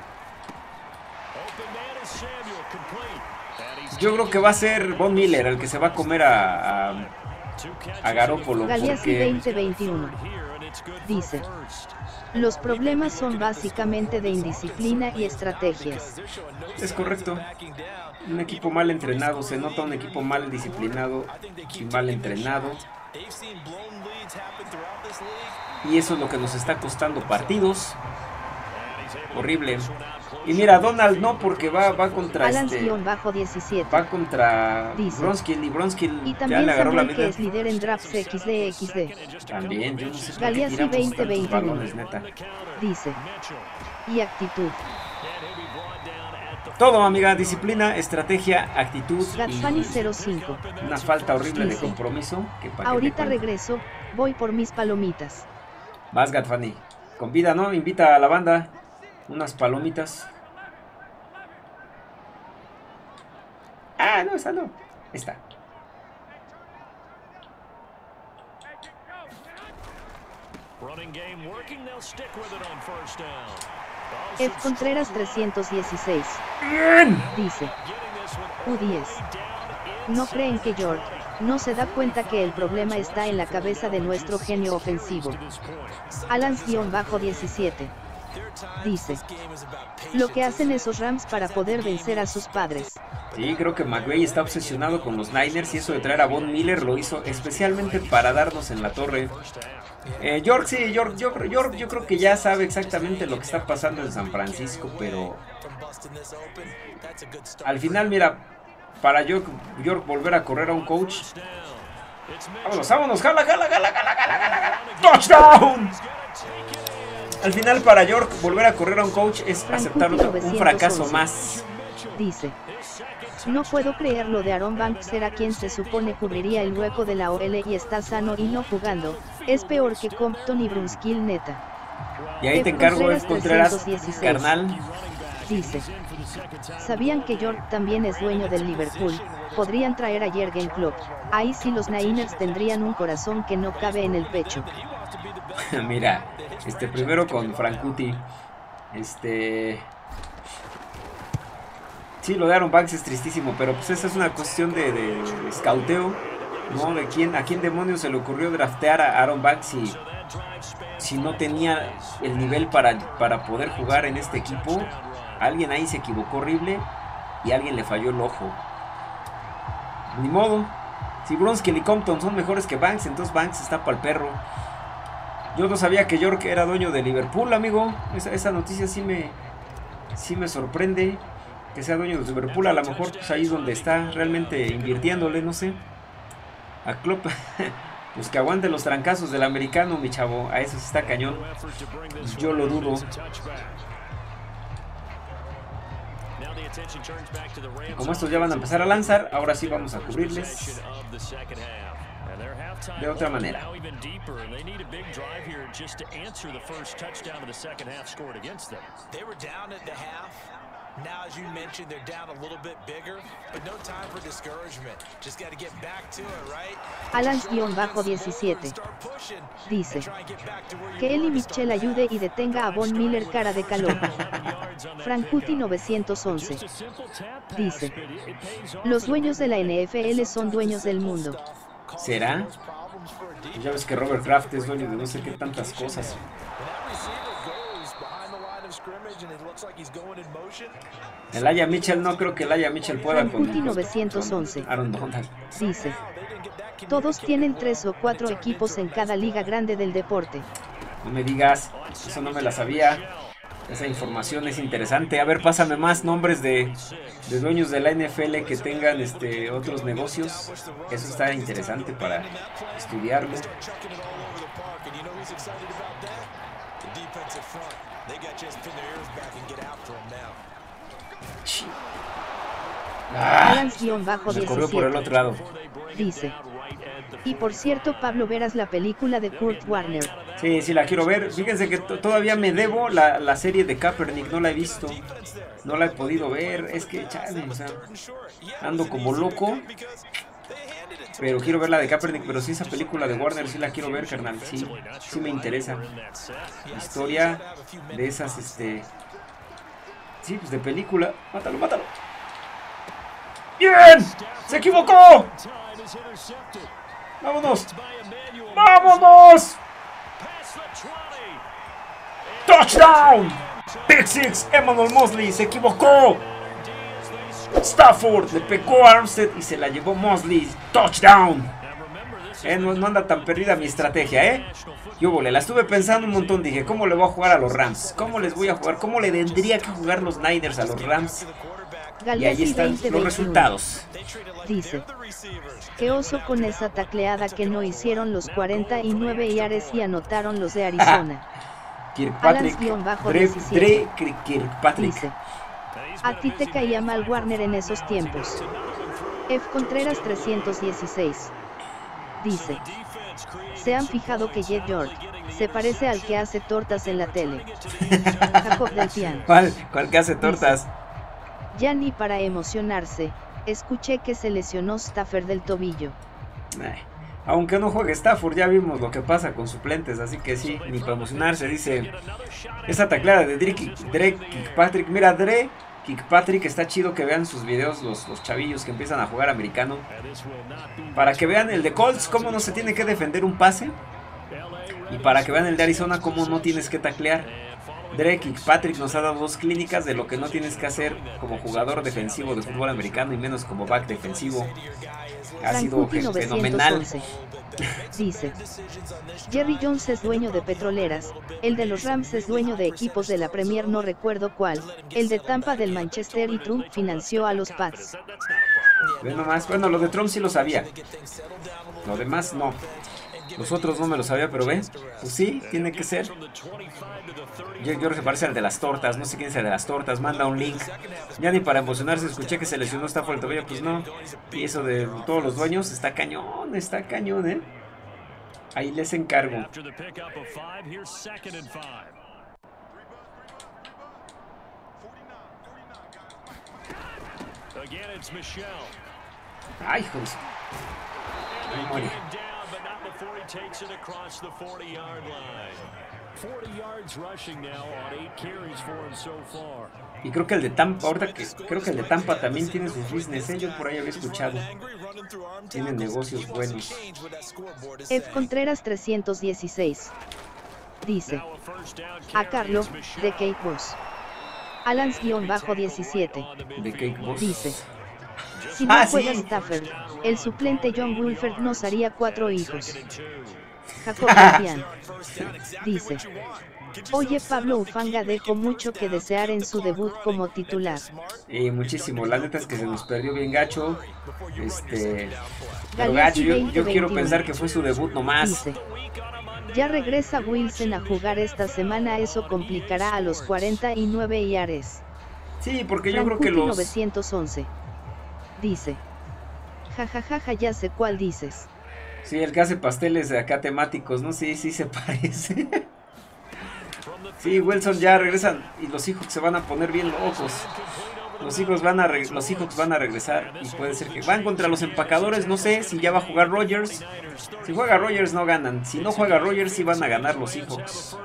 Yo creo que va a ser Von Miller el que se va a comer a, a, a Garoppolo. Galeazzi porque... veinte veintiuno dice: los problemas son básicamente de indisciplina y estrategias. Es correcto. Un equipo mal entrenado, se nota un equipo mal disciplinado y mal entrenado. Y eso es lo que nos está costando partidos. horrible. Y mira, Donald no, porque va, va contra este... bajo diecisiete. Va contra Bronskill y Bronskill y también ya le agarró la vida. Que es líder en drafts X D X D. También, yo no sé por qué tiramos veinte veintiuno. Neta. Dice. Y actitud. Todo, amiga, disciplina, estrategia, actitud Gatfani cero cinco. Una falta horrible Dice, de compromiso. Que ahorita regreso, voy por mis palomitas. Vas, Gatfani. Convida, ¿no? Invita a la banda unas palomitas. Ah, no, esa no. Esta. F. Contreras trescientos dieciséis. Dice. U diez. ¿No creen que York no se da cuenta que el problema está en la cabeza de nuestro genio ofensivo? Alans-diecisiete. Dice. Lo que hacen esos Rams para poder vencer a sus padres. Sí, creo que McVay está obsesionado con los Niners y eso de traer a Von Miller lo hizo especialmente para darnos en la torre. Eh, York, sí, York, York, York, yo creo que ya sabe exactamente lo que está pasando en San Francisco, pero al final, mira, para York, York volver a correr a un coach. Vámonos, vámonos, jala, jala, jala, jala, jala, jala. ¡Touchdown! Al final, para York volver a correr a un coach es aceptar un fracaso más. Dice. No puedo creer lo de Aaron Banks, era quien se supone cubriría el hueco de la O L y está sano y no jugando. Es peor que Compton y Brunskill, neta. Y ahí te encargo, F. Contreras, carnal. Dice. ¿Sabían que York también es dueño del Liverpool? Podrían traer a Jürgen Klopp. Ahí sí los Niners tendrían un corazón que no cabe en el pecho. Mira, este primero con Frankuti. Este... Sí, lo de Aaron Banks es tristísimo, pero pues esa es una cuestión de, de, de escauteo, ¿no? De quién, a quién demonios se le ocurrió draftear a Aaron Banks si, si no tenía el nivel para, para poder jugar en este equipo. Alguien ahí se equivocó horrible y alguien le falló el ojo. Ni modo. Si Bronskill y Compton son mejores que Banks, entonces Banks está para el perro. Yo no sabía que York era dueño de Liverpool, amigo. Esa, esa noticia sí me, sí me sorprende. Que sea dueño de Liverpool, a lo mejor pues ahí es donde está realmente invirtiéndole, no sé. A Klopp, pues que aguante los trancazos del americano, mi chavo. A eso sí está cañón. Yo lo dudo. Y como estos ya van a empezar a lanzar, ahora sí vamos a cubrirles de otra manera. Now, as you mentioned, they're down a little bit bigger, but no time for discouragement. Just got to get back to it, right? Alans-diecisiete. Dice. Que Eli Mitchell ayude y detenga a Von Miller, cara de calor. Frankuti novecientos once. Dice. Los dueños de la N F L son dueños del mundo. ¿Será? Ya ves que Robert Kraft es dueño de no sé qué tantas cosas. Elijah Mitchell, no creo que Elijah Mitchell pueda con, con, novecientos once. con Aaron Donald. Dice. Todos tienen tres o cuatro equipos en cada liga grande del deporte. No me digas, eso no me la sabía. Esa información es interesante. A ver, pásame más nombres de, de dueños de la N F L que tengan este otros negocios. Eso está interesante para estudiarlo. Ah, se corrió por el otro lado. Dice. Y por cierto, Pablo, verás la película de Kurt Warner. Sí, sí, la quiero ver. Fíjense que todavía me debo la, la serie de Kaepernick, no la he visto. No la he podido ver. Es que, chale, o sea, ando como loco. Pero quiero ver la de Kaepernick, pero sí, esa película de Warner sí la quiero ver, carnal. Sí, sí me interesa. Historia de esas, este... Sí, pues de película. Mátalo, mátalo. ¡Bien! ¡Se equivocó! ¡Vámonos! ¡Vámonos! ¡Touchdown! Pick six, Emmanuel Mosley se equivocó. Stafford le pegó a Armstead y se la llevó Mosley. Touchdown. Eh, no, no anda tan perdida mi estrategia, ¿eh? Yo volé, la estuve pensando un montón. Dije, ¿cómo le voy a jugar a los Rams? ¿Cómo les voy a jugar? ¿Cómo le tendría que jugar los Niners a los Rams? Y ahí están los resultados. Dice, qué oso con esa tacleada que no hicieron los cuarenta y nueve yards y anotaron los de Arizona. Kirkpatrick, Dre, Dre Kirkpatrick. Dice, a ti te caía mal Warner en esos tiempos. F. Contreras trescientos dieciséis. Dice, ¿se han fijado que Jet York se parece al que hace tortas en la tele? Jacob del Pian. ¿Cuál? ¿Cuál que hace tortas? Dice, ya ni para emocionarse, escuché que se lesionó Stafford del tobillo. Ay, aunque no juegue Stafford, ya vimos lo que pasa con suplentes, así que sí, ni para emocionarse. Dice, esa tacleada de Dre, Dre Kirkpatrick, mira, Dre Kirkpatrick, está chido que vean sus videos los, los chavillos que empiezan a jugar americano, para que vean el de Colts, cómo no se tiene que defender un pase, y para que vean el de Arizona, cómo no tienes que taclear. Dre Kirkpatrick nos ha dado dos clínicas de lo que no tienes que hacer como jugador defensivo de fútbol americano y menos como back defensivo. Ha sido fenomenal. Dice, Jerry Jones es dueño de petroleras, el de los Rams es dueño de equipos de la Premier, no recuerdo cuál, el de Tampa del Manchester, y Trump financió a los Pats. Bueno, más, bueno, lo de Trump sí lo sabía, lo demás no. Los otros no me lo sabía, pero ve, pues sí, tiene que ser. Jake George parece al de las tortas, no sé quién es el de las tortas, manda un link. Ya ni para emocionarse, escuché que se lesionó Stafford el tobillo, pues no. Y eso de todos los dueños, está cañón, está cañón, eh. Ahí les encargo. Ay, hijos. Memoria. Before he takes it across the forty yard line. forty yards rushing now on eight carries for him so far. Y creo que el de Tampa, ahorita que creo que el de Tampa también tiene sus business, ¿eh? Yo por ahí había escuchado. Tienen negocios buenos. F. Contreras trescientos dieciséis. Dice, a Carlo, de Cake Boss. Alans-diecisiete. De Cake Boss. Dice, si no ah, juega sí. Stafford, el suplente John Wolford nos haría cuatro hijos. Jacob Pian. Dice, oye, Pablo Ufanga dejó mucho que desear en su debut como titular. Y muchísimo, la neta es que se nos perdió bien gacho. Este, pero gacho, yo, yo quiero pensar que fue su debut nomás. Dice, ya regresa Wilson a jugar esta semana, eso complicará a los cuarenta y nueve yards. Sí, porque yo creo que los... novecientos once. Dice, jajajaja, ja, ja, ya sé cuál dices. Sí, el que hace pasteles de acá temáticos, ¿no? Sí, sí se parece. Sí, Wilson ya regresan y los Seahawks se van a poner bien locos. Los Seahawks van a, los Seahawks van a regresar y puede ser que van contra los empacadores, no sé si ya va a jugar Rodgers. Si juega Rodgers no ganan, si no juega Rodgers sí van a ganar los Seahawks.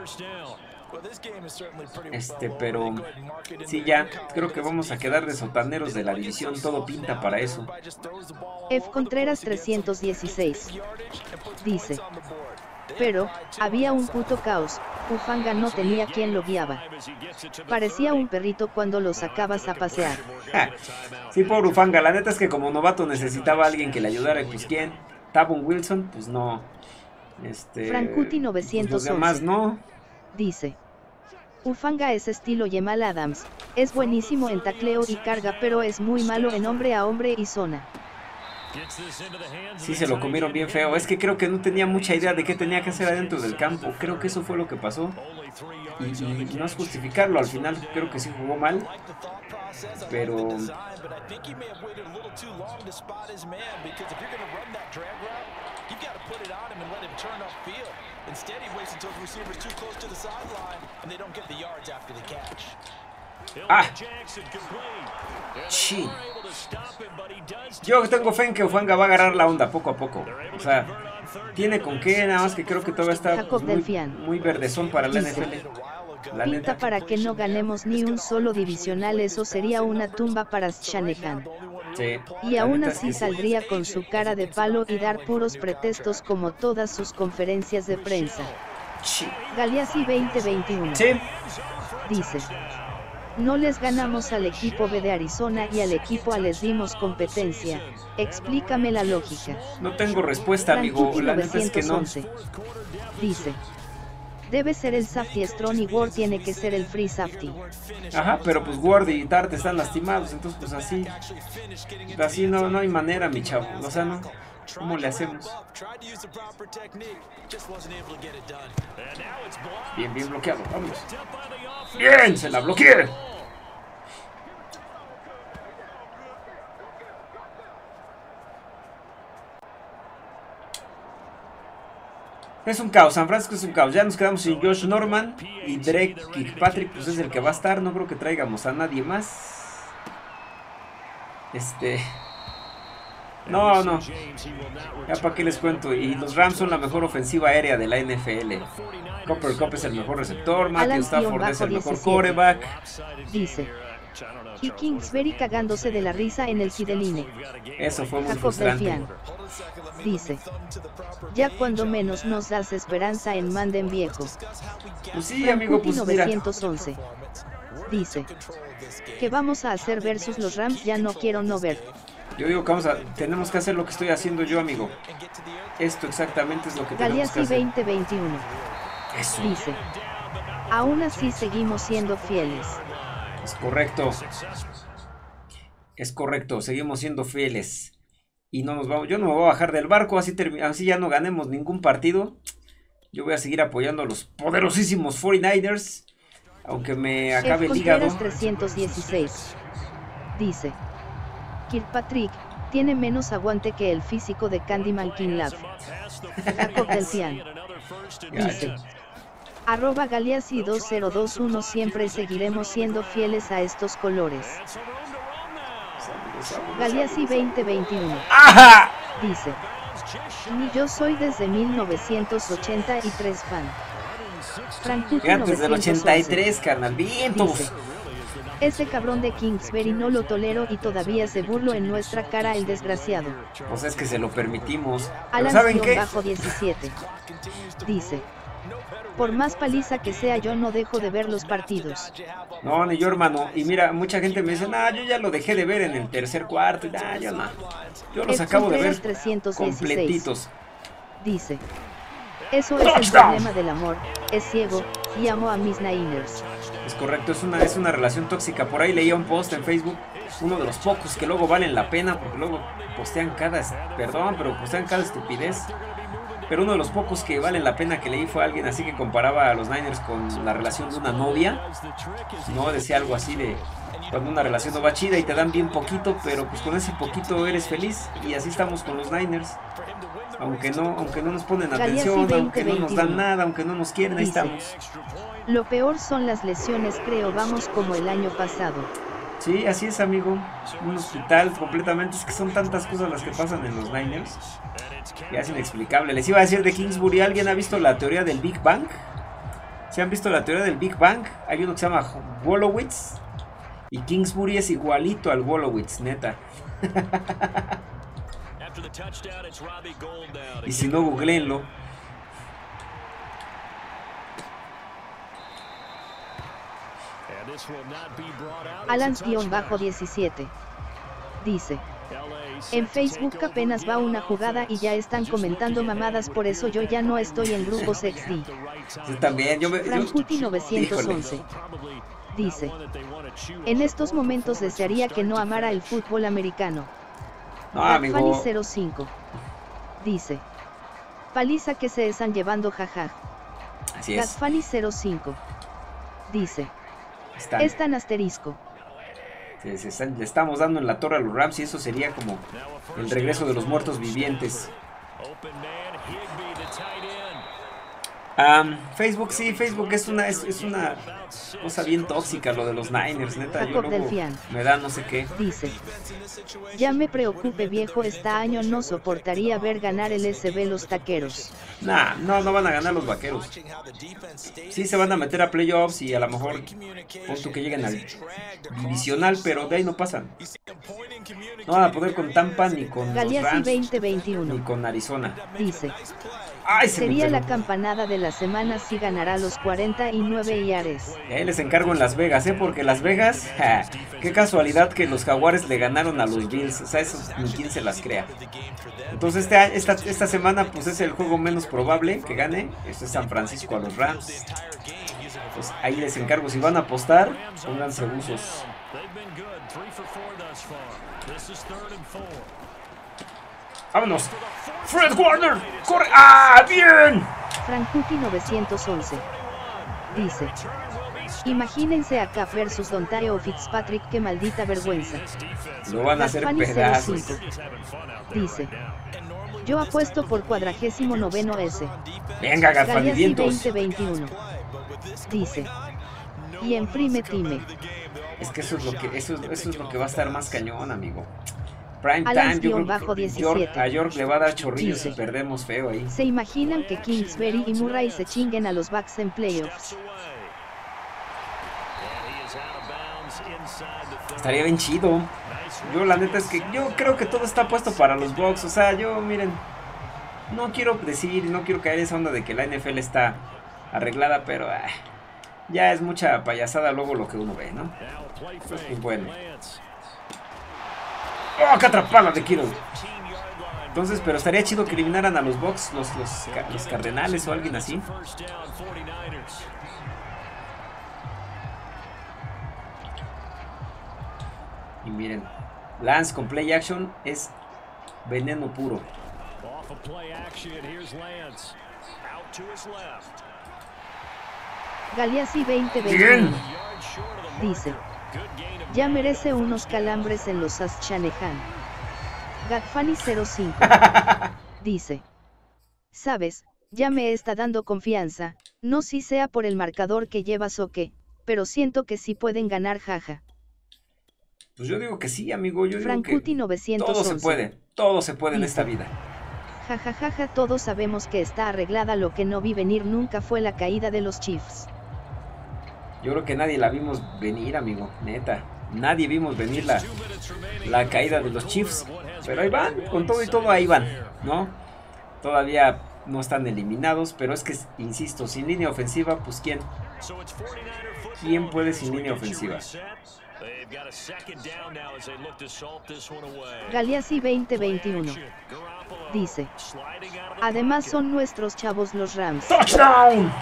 Este, pero sí, ya creo que vamos a quedar de sotaneros de la división, todo pinta para eso. F. Contreras trescientos dieciséis. Dice, pero había un puto caos, Ufanga no tenía quien lo guiaba. Parecía un perrito cuando lo sacabas a pasear. Ja, sí, pobre Ufanga, la neta es que como novato necesitaba a alguien que le ayudara, y pues ¿quién? Tavon Wilson, pues no. Este, Frankuti novecientos once. Pues los demás no. Dice, Ufanga es estilo Jamal Adams, es buenísimo en tacleo y carga, pero es muy malo en hombre a hombre y zona. Sí, se lo comieron bien feo. Es que creo que no tenía mucha idea de qué tenía que hacer adentro del campo. Creo que eso fue lo que pasó. Y, y no es justificarlo, al final creo que sí jugó mal. Pero... Ah, sí. Yo tengo fe en que Ufanga va a agarrar la onda poco a poco. O sea, tiene con qué, nada más que creo que todavía está pues, muy, muy verdezón para la N F L. La pinta para que no ganemos ni un solo divisional, eso sería una tumba para Shanahan. Sí, y aún así saldría con su cara de palo y dar puros pretextos como todas sus conferencias de prensa. Sí. Galeazzi veinte veintiuno. Sí. Dice, No les ganamos al equipo B de Arizona y al equipo A les dimos competencia. Explícame la lógica. No tengo respuesta, amigo. La neta es que no. Dice. Debe ser el safety strong y Ward tiene que ser el free safety. Ajá, pero pues Ward y Tart están lastimados, entonces pues así. Así no, no hay manera, mi chavo. O sea, no. ¿Cómo le hacemos? Bien, bien bloqueado, vamos. Bien, se la bloqueé. Es un caos, San Francisco es un caos. Ya nos quedamos sin Josh Norman y Drake Kirkpatrick, pues es el que va a estar. No creo que traigamos a nadie más. Este... No, no. Ya para qué les cuento. Y los Rams son la mejor ofensiva aérea de la N F L. Cooper Kupp es el mejor receptor. Matthew Stafford es el mejor quarterback. Dice. Y Kingsbury cagándose de la risa en el Sideline. Eso fue muy frustrante. Dice. Ya cuando menos nos das esperanza en Manden viejo. Pues sí, amigo, pues mira. novecientos once. Dice. ¿Qué vamos a hacer versus los Rams? Ya no quiero no ver. Yo digo que vamos a, tenemos que hacer lo que estoy haciendo yo, amigo. Esto exactamente es lo que tenemos que hacer. veinte veintiuno. Eso. Dice. Aún así seguimos siendo fieles. Es correcto. Es correcto, seguimos siendo fieles. Y no nos vamos, yo no me voy a bajar del barco, así, así ya no ganemos ningún partido. Yo voy a seguir apoyando a los poderosísimos cuarenta y nueve ers. Aunque me acabe el hígado. trescientos dieciséis. Dice. Kirkpatrick tiene menos aguante que el físico de Candyman Kinlaw. Jacob Delfian. Dice. Arroba Galeazzi dos cero dos uno. Siempre seguiremos siendo fieles a estos colores. Galeazzi veinte veintiuno. ¡Ajá! Dice. Ni yo soy desde mil novecientos ochenta y tres fan. Frankuti desde el ochenta y tres, carnal. Vientos. Dice. Ese cabrón de Kingsbury no lo tolero y todavía se burló en nuestra cara el desgraciado. Pues es que se lo permitimos. Alan ¿saben qué? Bajo diecisiete. Dice. Por más paliza que sea yo no dejo de ver los partidos. No, ni yo, hermano. Y mira, mucha gente me dice, nah, yo ya lo dejé de ver en el tercer cuarto. Nah, yo no. Yo los acabo de ver completitos. Dice. Eso es el problema del amor. Es ciego y amo a mis Niners. Es correcto, es una, es una relación tóxica. Por ahí leía un post en Facebook, uno de los pocos que luego valen la pena, porque luego postean cada, perdón, pero postean cada estupidez. Pero uno de los pocos que valen la pena que leí fue alguien así que comparaba a los Niners con la relación de una novia. No, decía algo así de cuando una relación no va chida y te dan bien poquito, pero pues con ese poquito eres feliz. Y así estamos con los Niners. Aunque no, aunque no nos ponen atención, aunque no nos dan nada, aunque no nos quieren, ahí estamos. Lo peor son las lesiones, creo, vamos como el año pasado. Sí, así es, amigo. Un hospital completamente. Es que son tantas cosas las que pasan en los Niners. Ya es inexplicable. Les iba a decir de Kingsbury. ¿Alguien ha visto la teoría del Big Bang? ¿Se han visto la teoría del Big Bang? Hay uno que se llama Wolowitz. Y Kingsbury es igualito al Wolowitz, neta. Y si no, googleenlo. Alans-diecisiete. Dice. En Facebook apenas va una jugada y ya están comentando mamadas, por eso yo ya no estoy en grupos X D. Yo también, yo me... Frankuti novecientos once. Dice. En estos momentos desearía que no amara el fútbol americano. No, amigo. Fanny cero cinco. Dice. Paliza que se están llevando, jaja. Así es. Fanny cero cinco. Dice. Están. Están asterisco. Se, se están, le estamos dando en la torre a los Rams y eso sería como el regreso de los muertos vivientes. Um, Facebook, sí, Facebook es una, es, es una cosa bien tóxica lo de los Niners, neta. Yo luego me da no sé qué. Dice. Ya me preocupe, viejo, este año no soportaría ver ganar el S B los taqueros. Nah, no, no van a ganar los vaqueros. Sí se van a meter a playoffs y a lo mejor punto que lleguen al divisional, pero de ahí no pasan. No van a poder con Tampa ni con los Rams veinte veintiuno. ni con Arizona. Dice. Ay, sería la campanada de la semana si ganará los cuarenta y nueve yares. Y ahí les encargo en Las Vegas, ¿eh? Porque Las Vegas, ja, qué casualidad que los Jaguares le ganaron a los Bills. O sea, eso ni quien se las crea. Entonces este, esta, esta semana pues es el juego menos probable que gane. Esto es San Francisco a los Rams. Pues ahí les encargo, si van a apostar, pónganse buzos. ¡Vámonos! ¡Fred Warner! ¡Corre! ¡Ah, bien! Frankuti novecientos once dice: imagínense a Cap versus Dontae o Fitzpatrick, qué maldita vergüenza. Lo van a hacer pedazos. Dice: yo apuesto por cuadragésimo noveno S. Venga, Garfanidientos. veinte veintiuno dice: y en Prime Time. Es que eso es lo que eso, eso es lo que va a estar más cañón, amigo. Prime Alans time, yo bajo creo que York, a York le va a dar chorrillos si perdemos feo ahí. ¿Se imaginan que Kingsbury y Murray se chinguen a los Bucks en playoffs? Estaría bien chido. Yo la neta es que yo creo que todo está puesto para los Bucks. O sea, yo miren, no quiero decir, no quiero caer en esa onda de que la N F L está arreglada, pero ah, ya es mucha payasada luego lo que uno ve, ¿no? Pues, pues bueno. ¡Oh, qué atrapada de Kittle! Entonces, pero estaría chido que eliminaran a los Bucks, los, los, los Cardenales o alguien así. Y miren, Lance con play action es veneno puro. Galeazzi veinte veintiuno dice: ya merece unos calambres en los As Shanahan. Gatfani cero cinco dice: sabes, ya me está dando confianza, no si sea por el marcador que llevas o qué, pero siento que sí pueden ganar, jaja. Pues yo digo que sí, amigo, yo Frankuti digo que novecientos once todo se puede, todo se puede en dice: esta vida. jajajaja, ja, ja, todos sabemos que está arreglada, lo que no vi venir nunca fue la caída de los Chiefs. Yo creo que nadie la vimos venir, amigo, neta. Nadie vimos venir la, la caída de los Chiefs. Pero ahí van, con todo y todo ahí van, ¿no? Todavía no están eliminados, pero es que, insisto, sin línea ofensiva, pues ¿quién? ¿Quién puede sin línea ofensiva? Galeazzi veinte veintiuno dice: además son nuestros chavos los Rams. ¡Touchdown!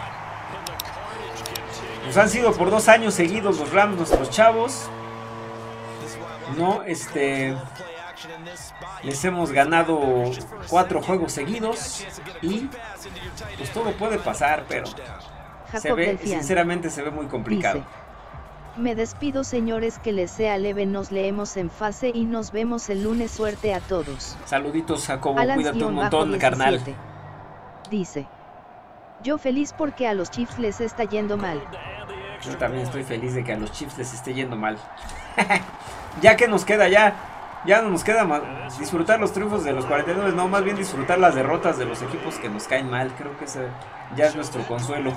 Pues han sido por dos años seguidos los Rams, nuestros chavos. No, este... les hemos ganado cuatro juegos seguidos. Y pues todo puede pasar, pero se ve, sinceramente se ve muy complicado. Dice: me despido, señores, que les sea leve, nos leemos en fase y nos vemos el lunes, suerte a todos. Saluditos, Jacobo, cuídate un montón, carnal. Dice: yo feliz porque a los Chiefs les está yendo mal. Yo también estoy feliz de que a los Chiefs les esté yendo mal. Ya que nos queda ya, ya no nos queda más disfrutar los triunfos de los cuarenta y nueve, no, más bien disfrutar las derrotas de los equipos que nos caen mal. Creo que ese ya es nuestro consuelo.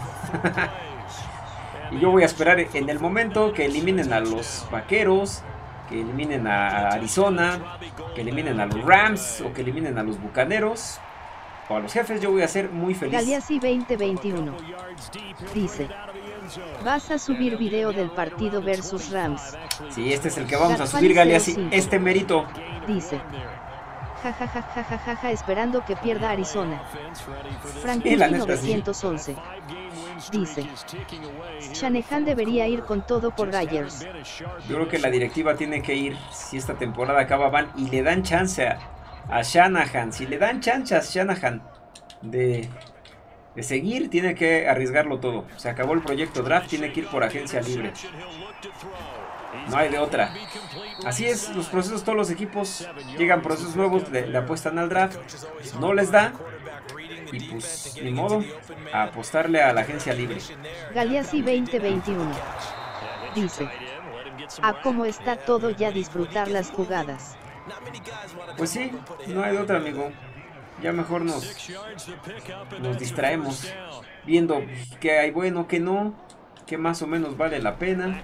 Y yo voy a esperar en el momento que eliminen a los Vaqueros, que eliminen a Arizona, que eliminen a los Rams o que eliminen a los Bucaneros o a los Jefes. Yo voy a ser muy feliz. Galeazzi veinte veintiuno dice: vas a subir video del partido versus Rams. Sí, este es el que vamos a subir, Galeazzi, este mérito. Dice: jajajajajaja, ja, ja, ja, esperando que pierda Arizona. Frankuti novecientos once dice: Shanahan debería ir con todo por Rodgers. Yo creo que la directiva tiene que ir, si esta temporada acaba mal y le dan chance a, a Shanahan, si le dan chance a Shanahan de, de seguir, tiene que arriesgarlo todo. Se acabó el proyecto draft, tiene que ir por agencia libre. No hay de otra. Así es, los procesos, todos los equipos llegan procesos nuevos, le, le apuestan al draft, no les da, y pues ni modo, a apostarle a la agencia libre. Galeazzi veinte veintiuno dice: a cómo está todo, ya disfrutar las jugadas. Pues sí, no hay de otra, amigo. Ya mejor nos, nos distraemos viendo qué hay bueno, qué no, qué más o menos vale la pena.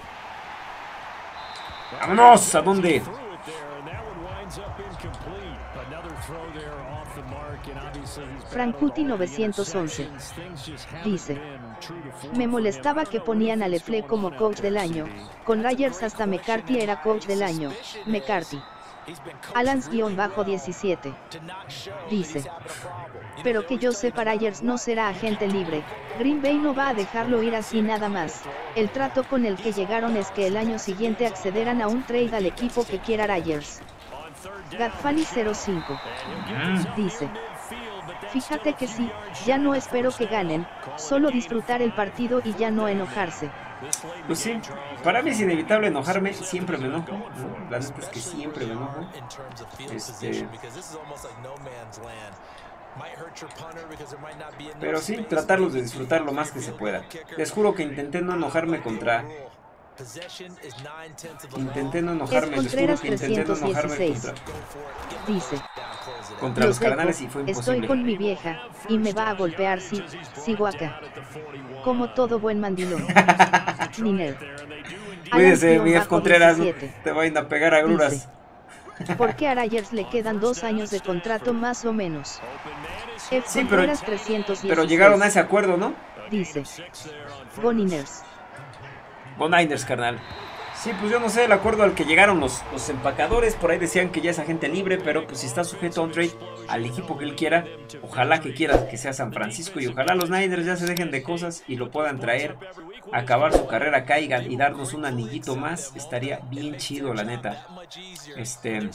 ¡Vámonos! ¿A dónde? Frankuti novecientos once dice: me molestaba que ponían a LeFleur como coach del año, con Rodgers hasta McCarthy era coach del año, McCarthy. Alans-diecisiete dice: pero que yo sepa, Rodgers no será agente libre, Green Bay no va a dejarlo ir así nada más, el trato con el que llegaron es que el año siguiente accederán a un trade al equipo que quiera Rodgers. Gadfani cero cinco dice: fíjate que sí, ya no espero que ganen, solo disfrutar el partido y ya no enojarse. Pues sí, para mí es inevitable enojarme, siempre me enojo, ¿no? La neta es que siempre me enojo. Este... Pero sí, tratarlos de disfrutar lo más que se pueda. Les juro que intenté no enojarme contra... Intenté no enojarme, les juro que intenté no enojarme contra... Dice: contra los carnales y fue imposible. Estoy con mi vieja, y me va a golpear si sigo acá. Como todo buen mandilón. Niner. Cuídese, mi F. Contreras, no te vayan a pegar agruras. Porque a Rodgers le quedan dos años de contrato más o menos. F. Sí, pero, trescientos dieciséis, pero llegaron a ese acuerdo, ¿no? Dice: Go Niners. Go Niners, carnal. Sí, pues yo no sé el acuerdo al que llegaron los, los empacadores. Por ahí decían que ya es agente libre, pero pues si está sujeto a un trade al equipo que él quiera, ojalá que quiera que sea San Francisco y ojalá los Niners ya se dejen de cosas y lo puedan traer, acabar su carrera, caigan y darnos un anillito más. Estaría bien chido, la neta. Este,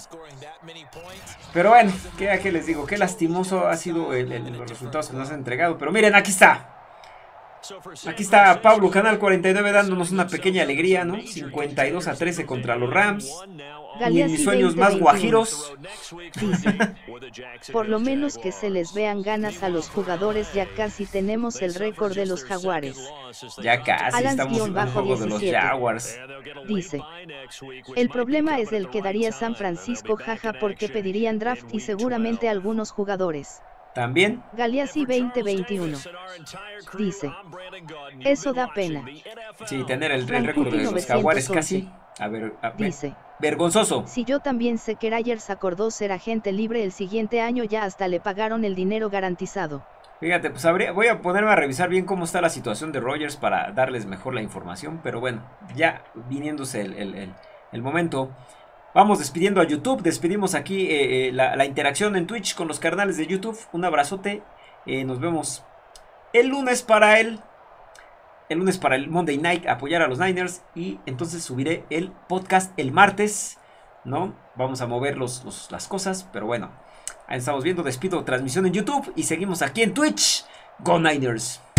pero bueno, ¿qué, qué les digo? Qué lastimoso ha sido el, el, los resultados que nos han entregado. Pero miren, aquí está. Aquí está Pablo Canal cuarenta y nueve dándonos una pequeña alegría, ¿no? cincuenta y dos a trece contra los Rams. Y en mis sueños más guajiros. Dice: por lo menos que se les vean ganas a los jugadores, ya casi tenemos el récord de los Jaguares. Ya casi estamos en un juego de los Jaguars. Dice: el problema es el que daría San Francisco, jaja, porque pedirían draft y seguramente algunos jugadores. También Galeazzi veinte veintiuno dice: eso da pena. Sí, tener el, el récord de los Jaguares casi. A ver, a ver, dice: vergonzoso. Si yo también sé que Rodgers acordó ser agente libre el siguiente año, ya hasta le pagaron el dinero garantizado. Fíjate, pues habría, voy a ponerme a revisar bien cómo está la situación de Rodgers para darles mejor la información. Pero bueno, ya viniéndose el, el, el, el momento. Vamos despidiendo a YouTube, despedimos aquí eh, eh, la, la interacción en Twitch con los carnales de YouTube. Un abrazote, eh, nos vemos el lunes para el, el lunes para el Monday Night, apoyar a los Niners. Y entonces subiré el podcast el martes, ¿no? Vamos a mover los, los, las cosas, pero bueno, ahí estamos viendo, despido transmisión en YouTube y seguimos aquí en Twitch. Go Niners.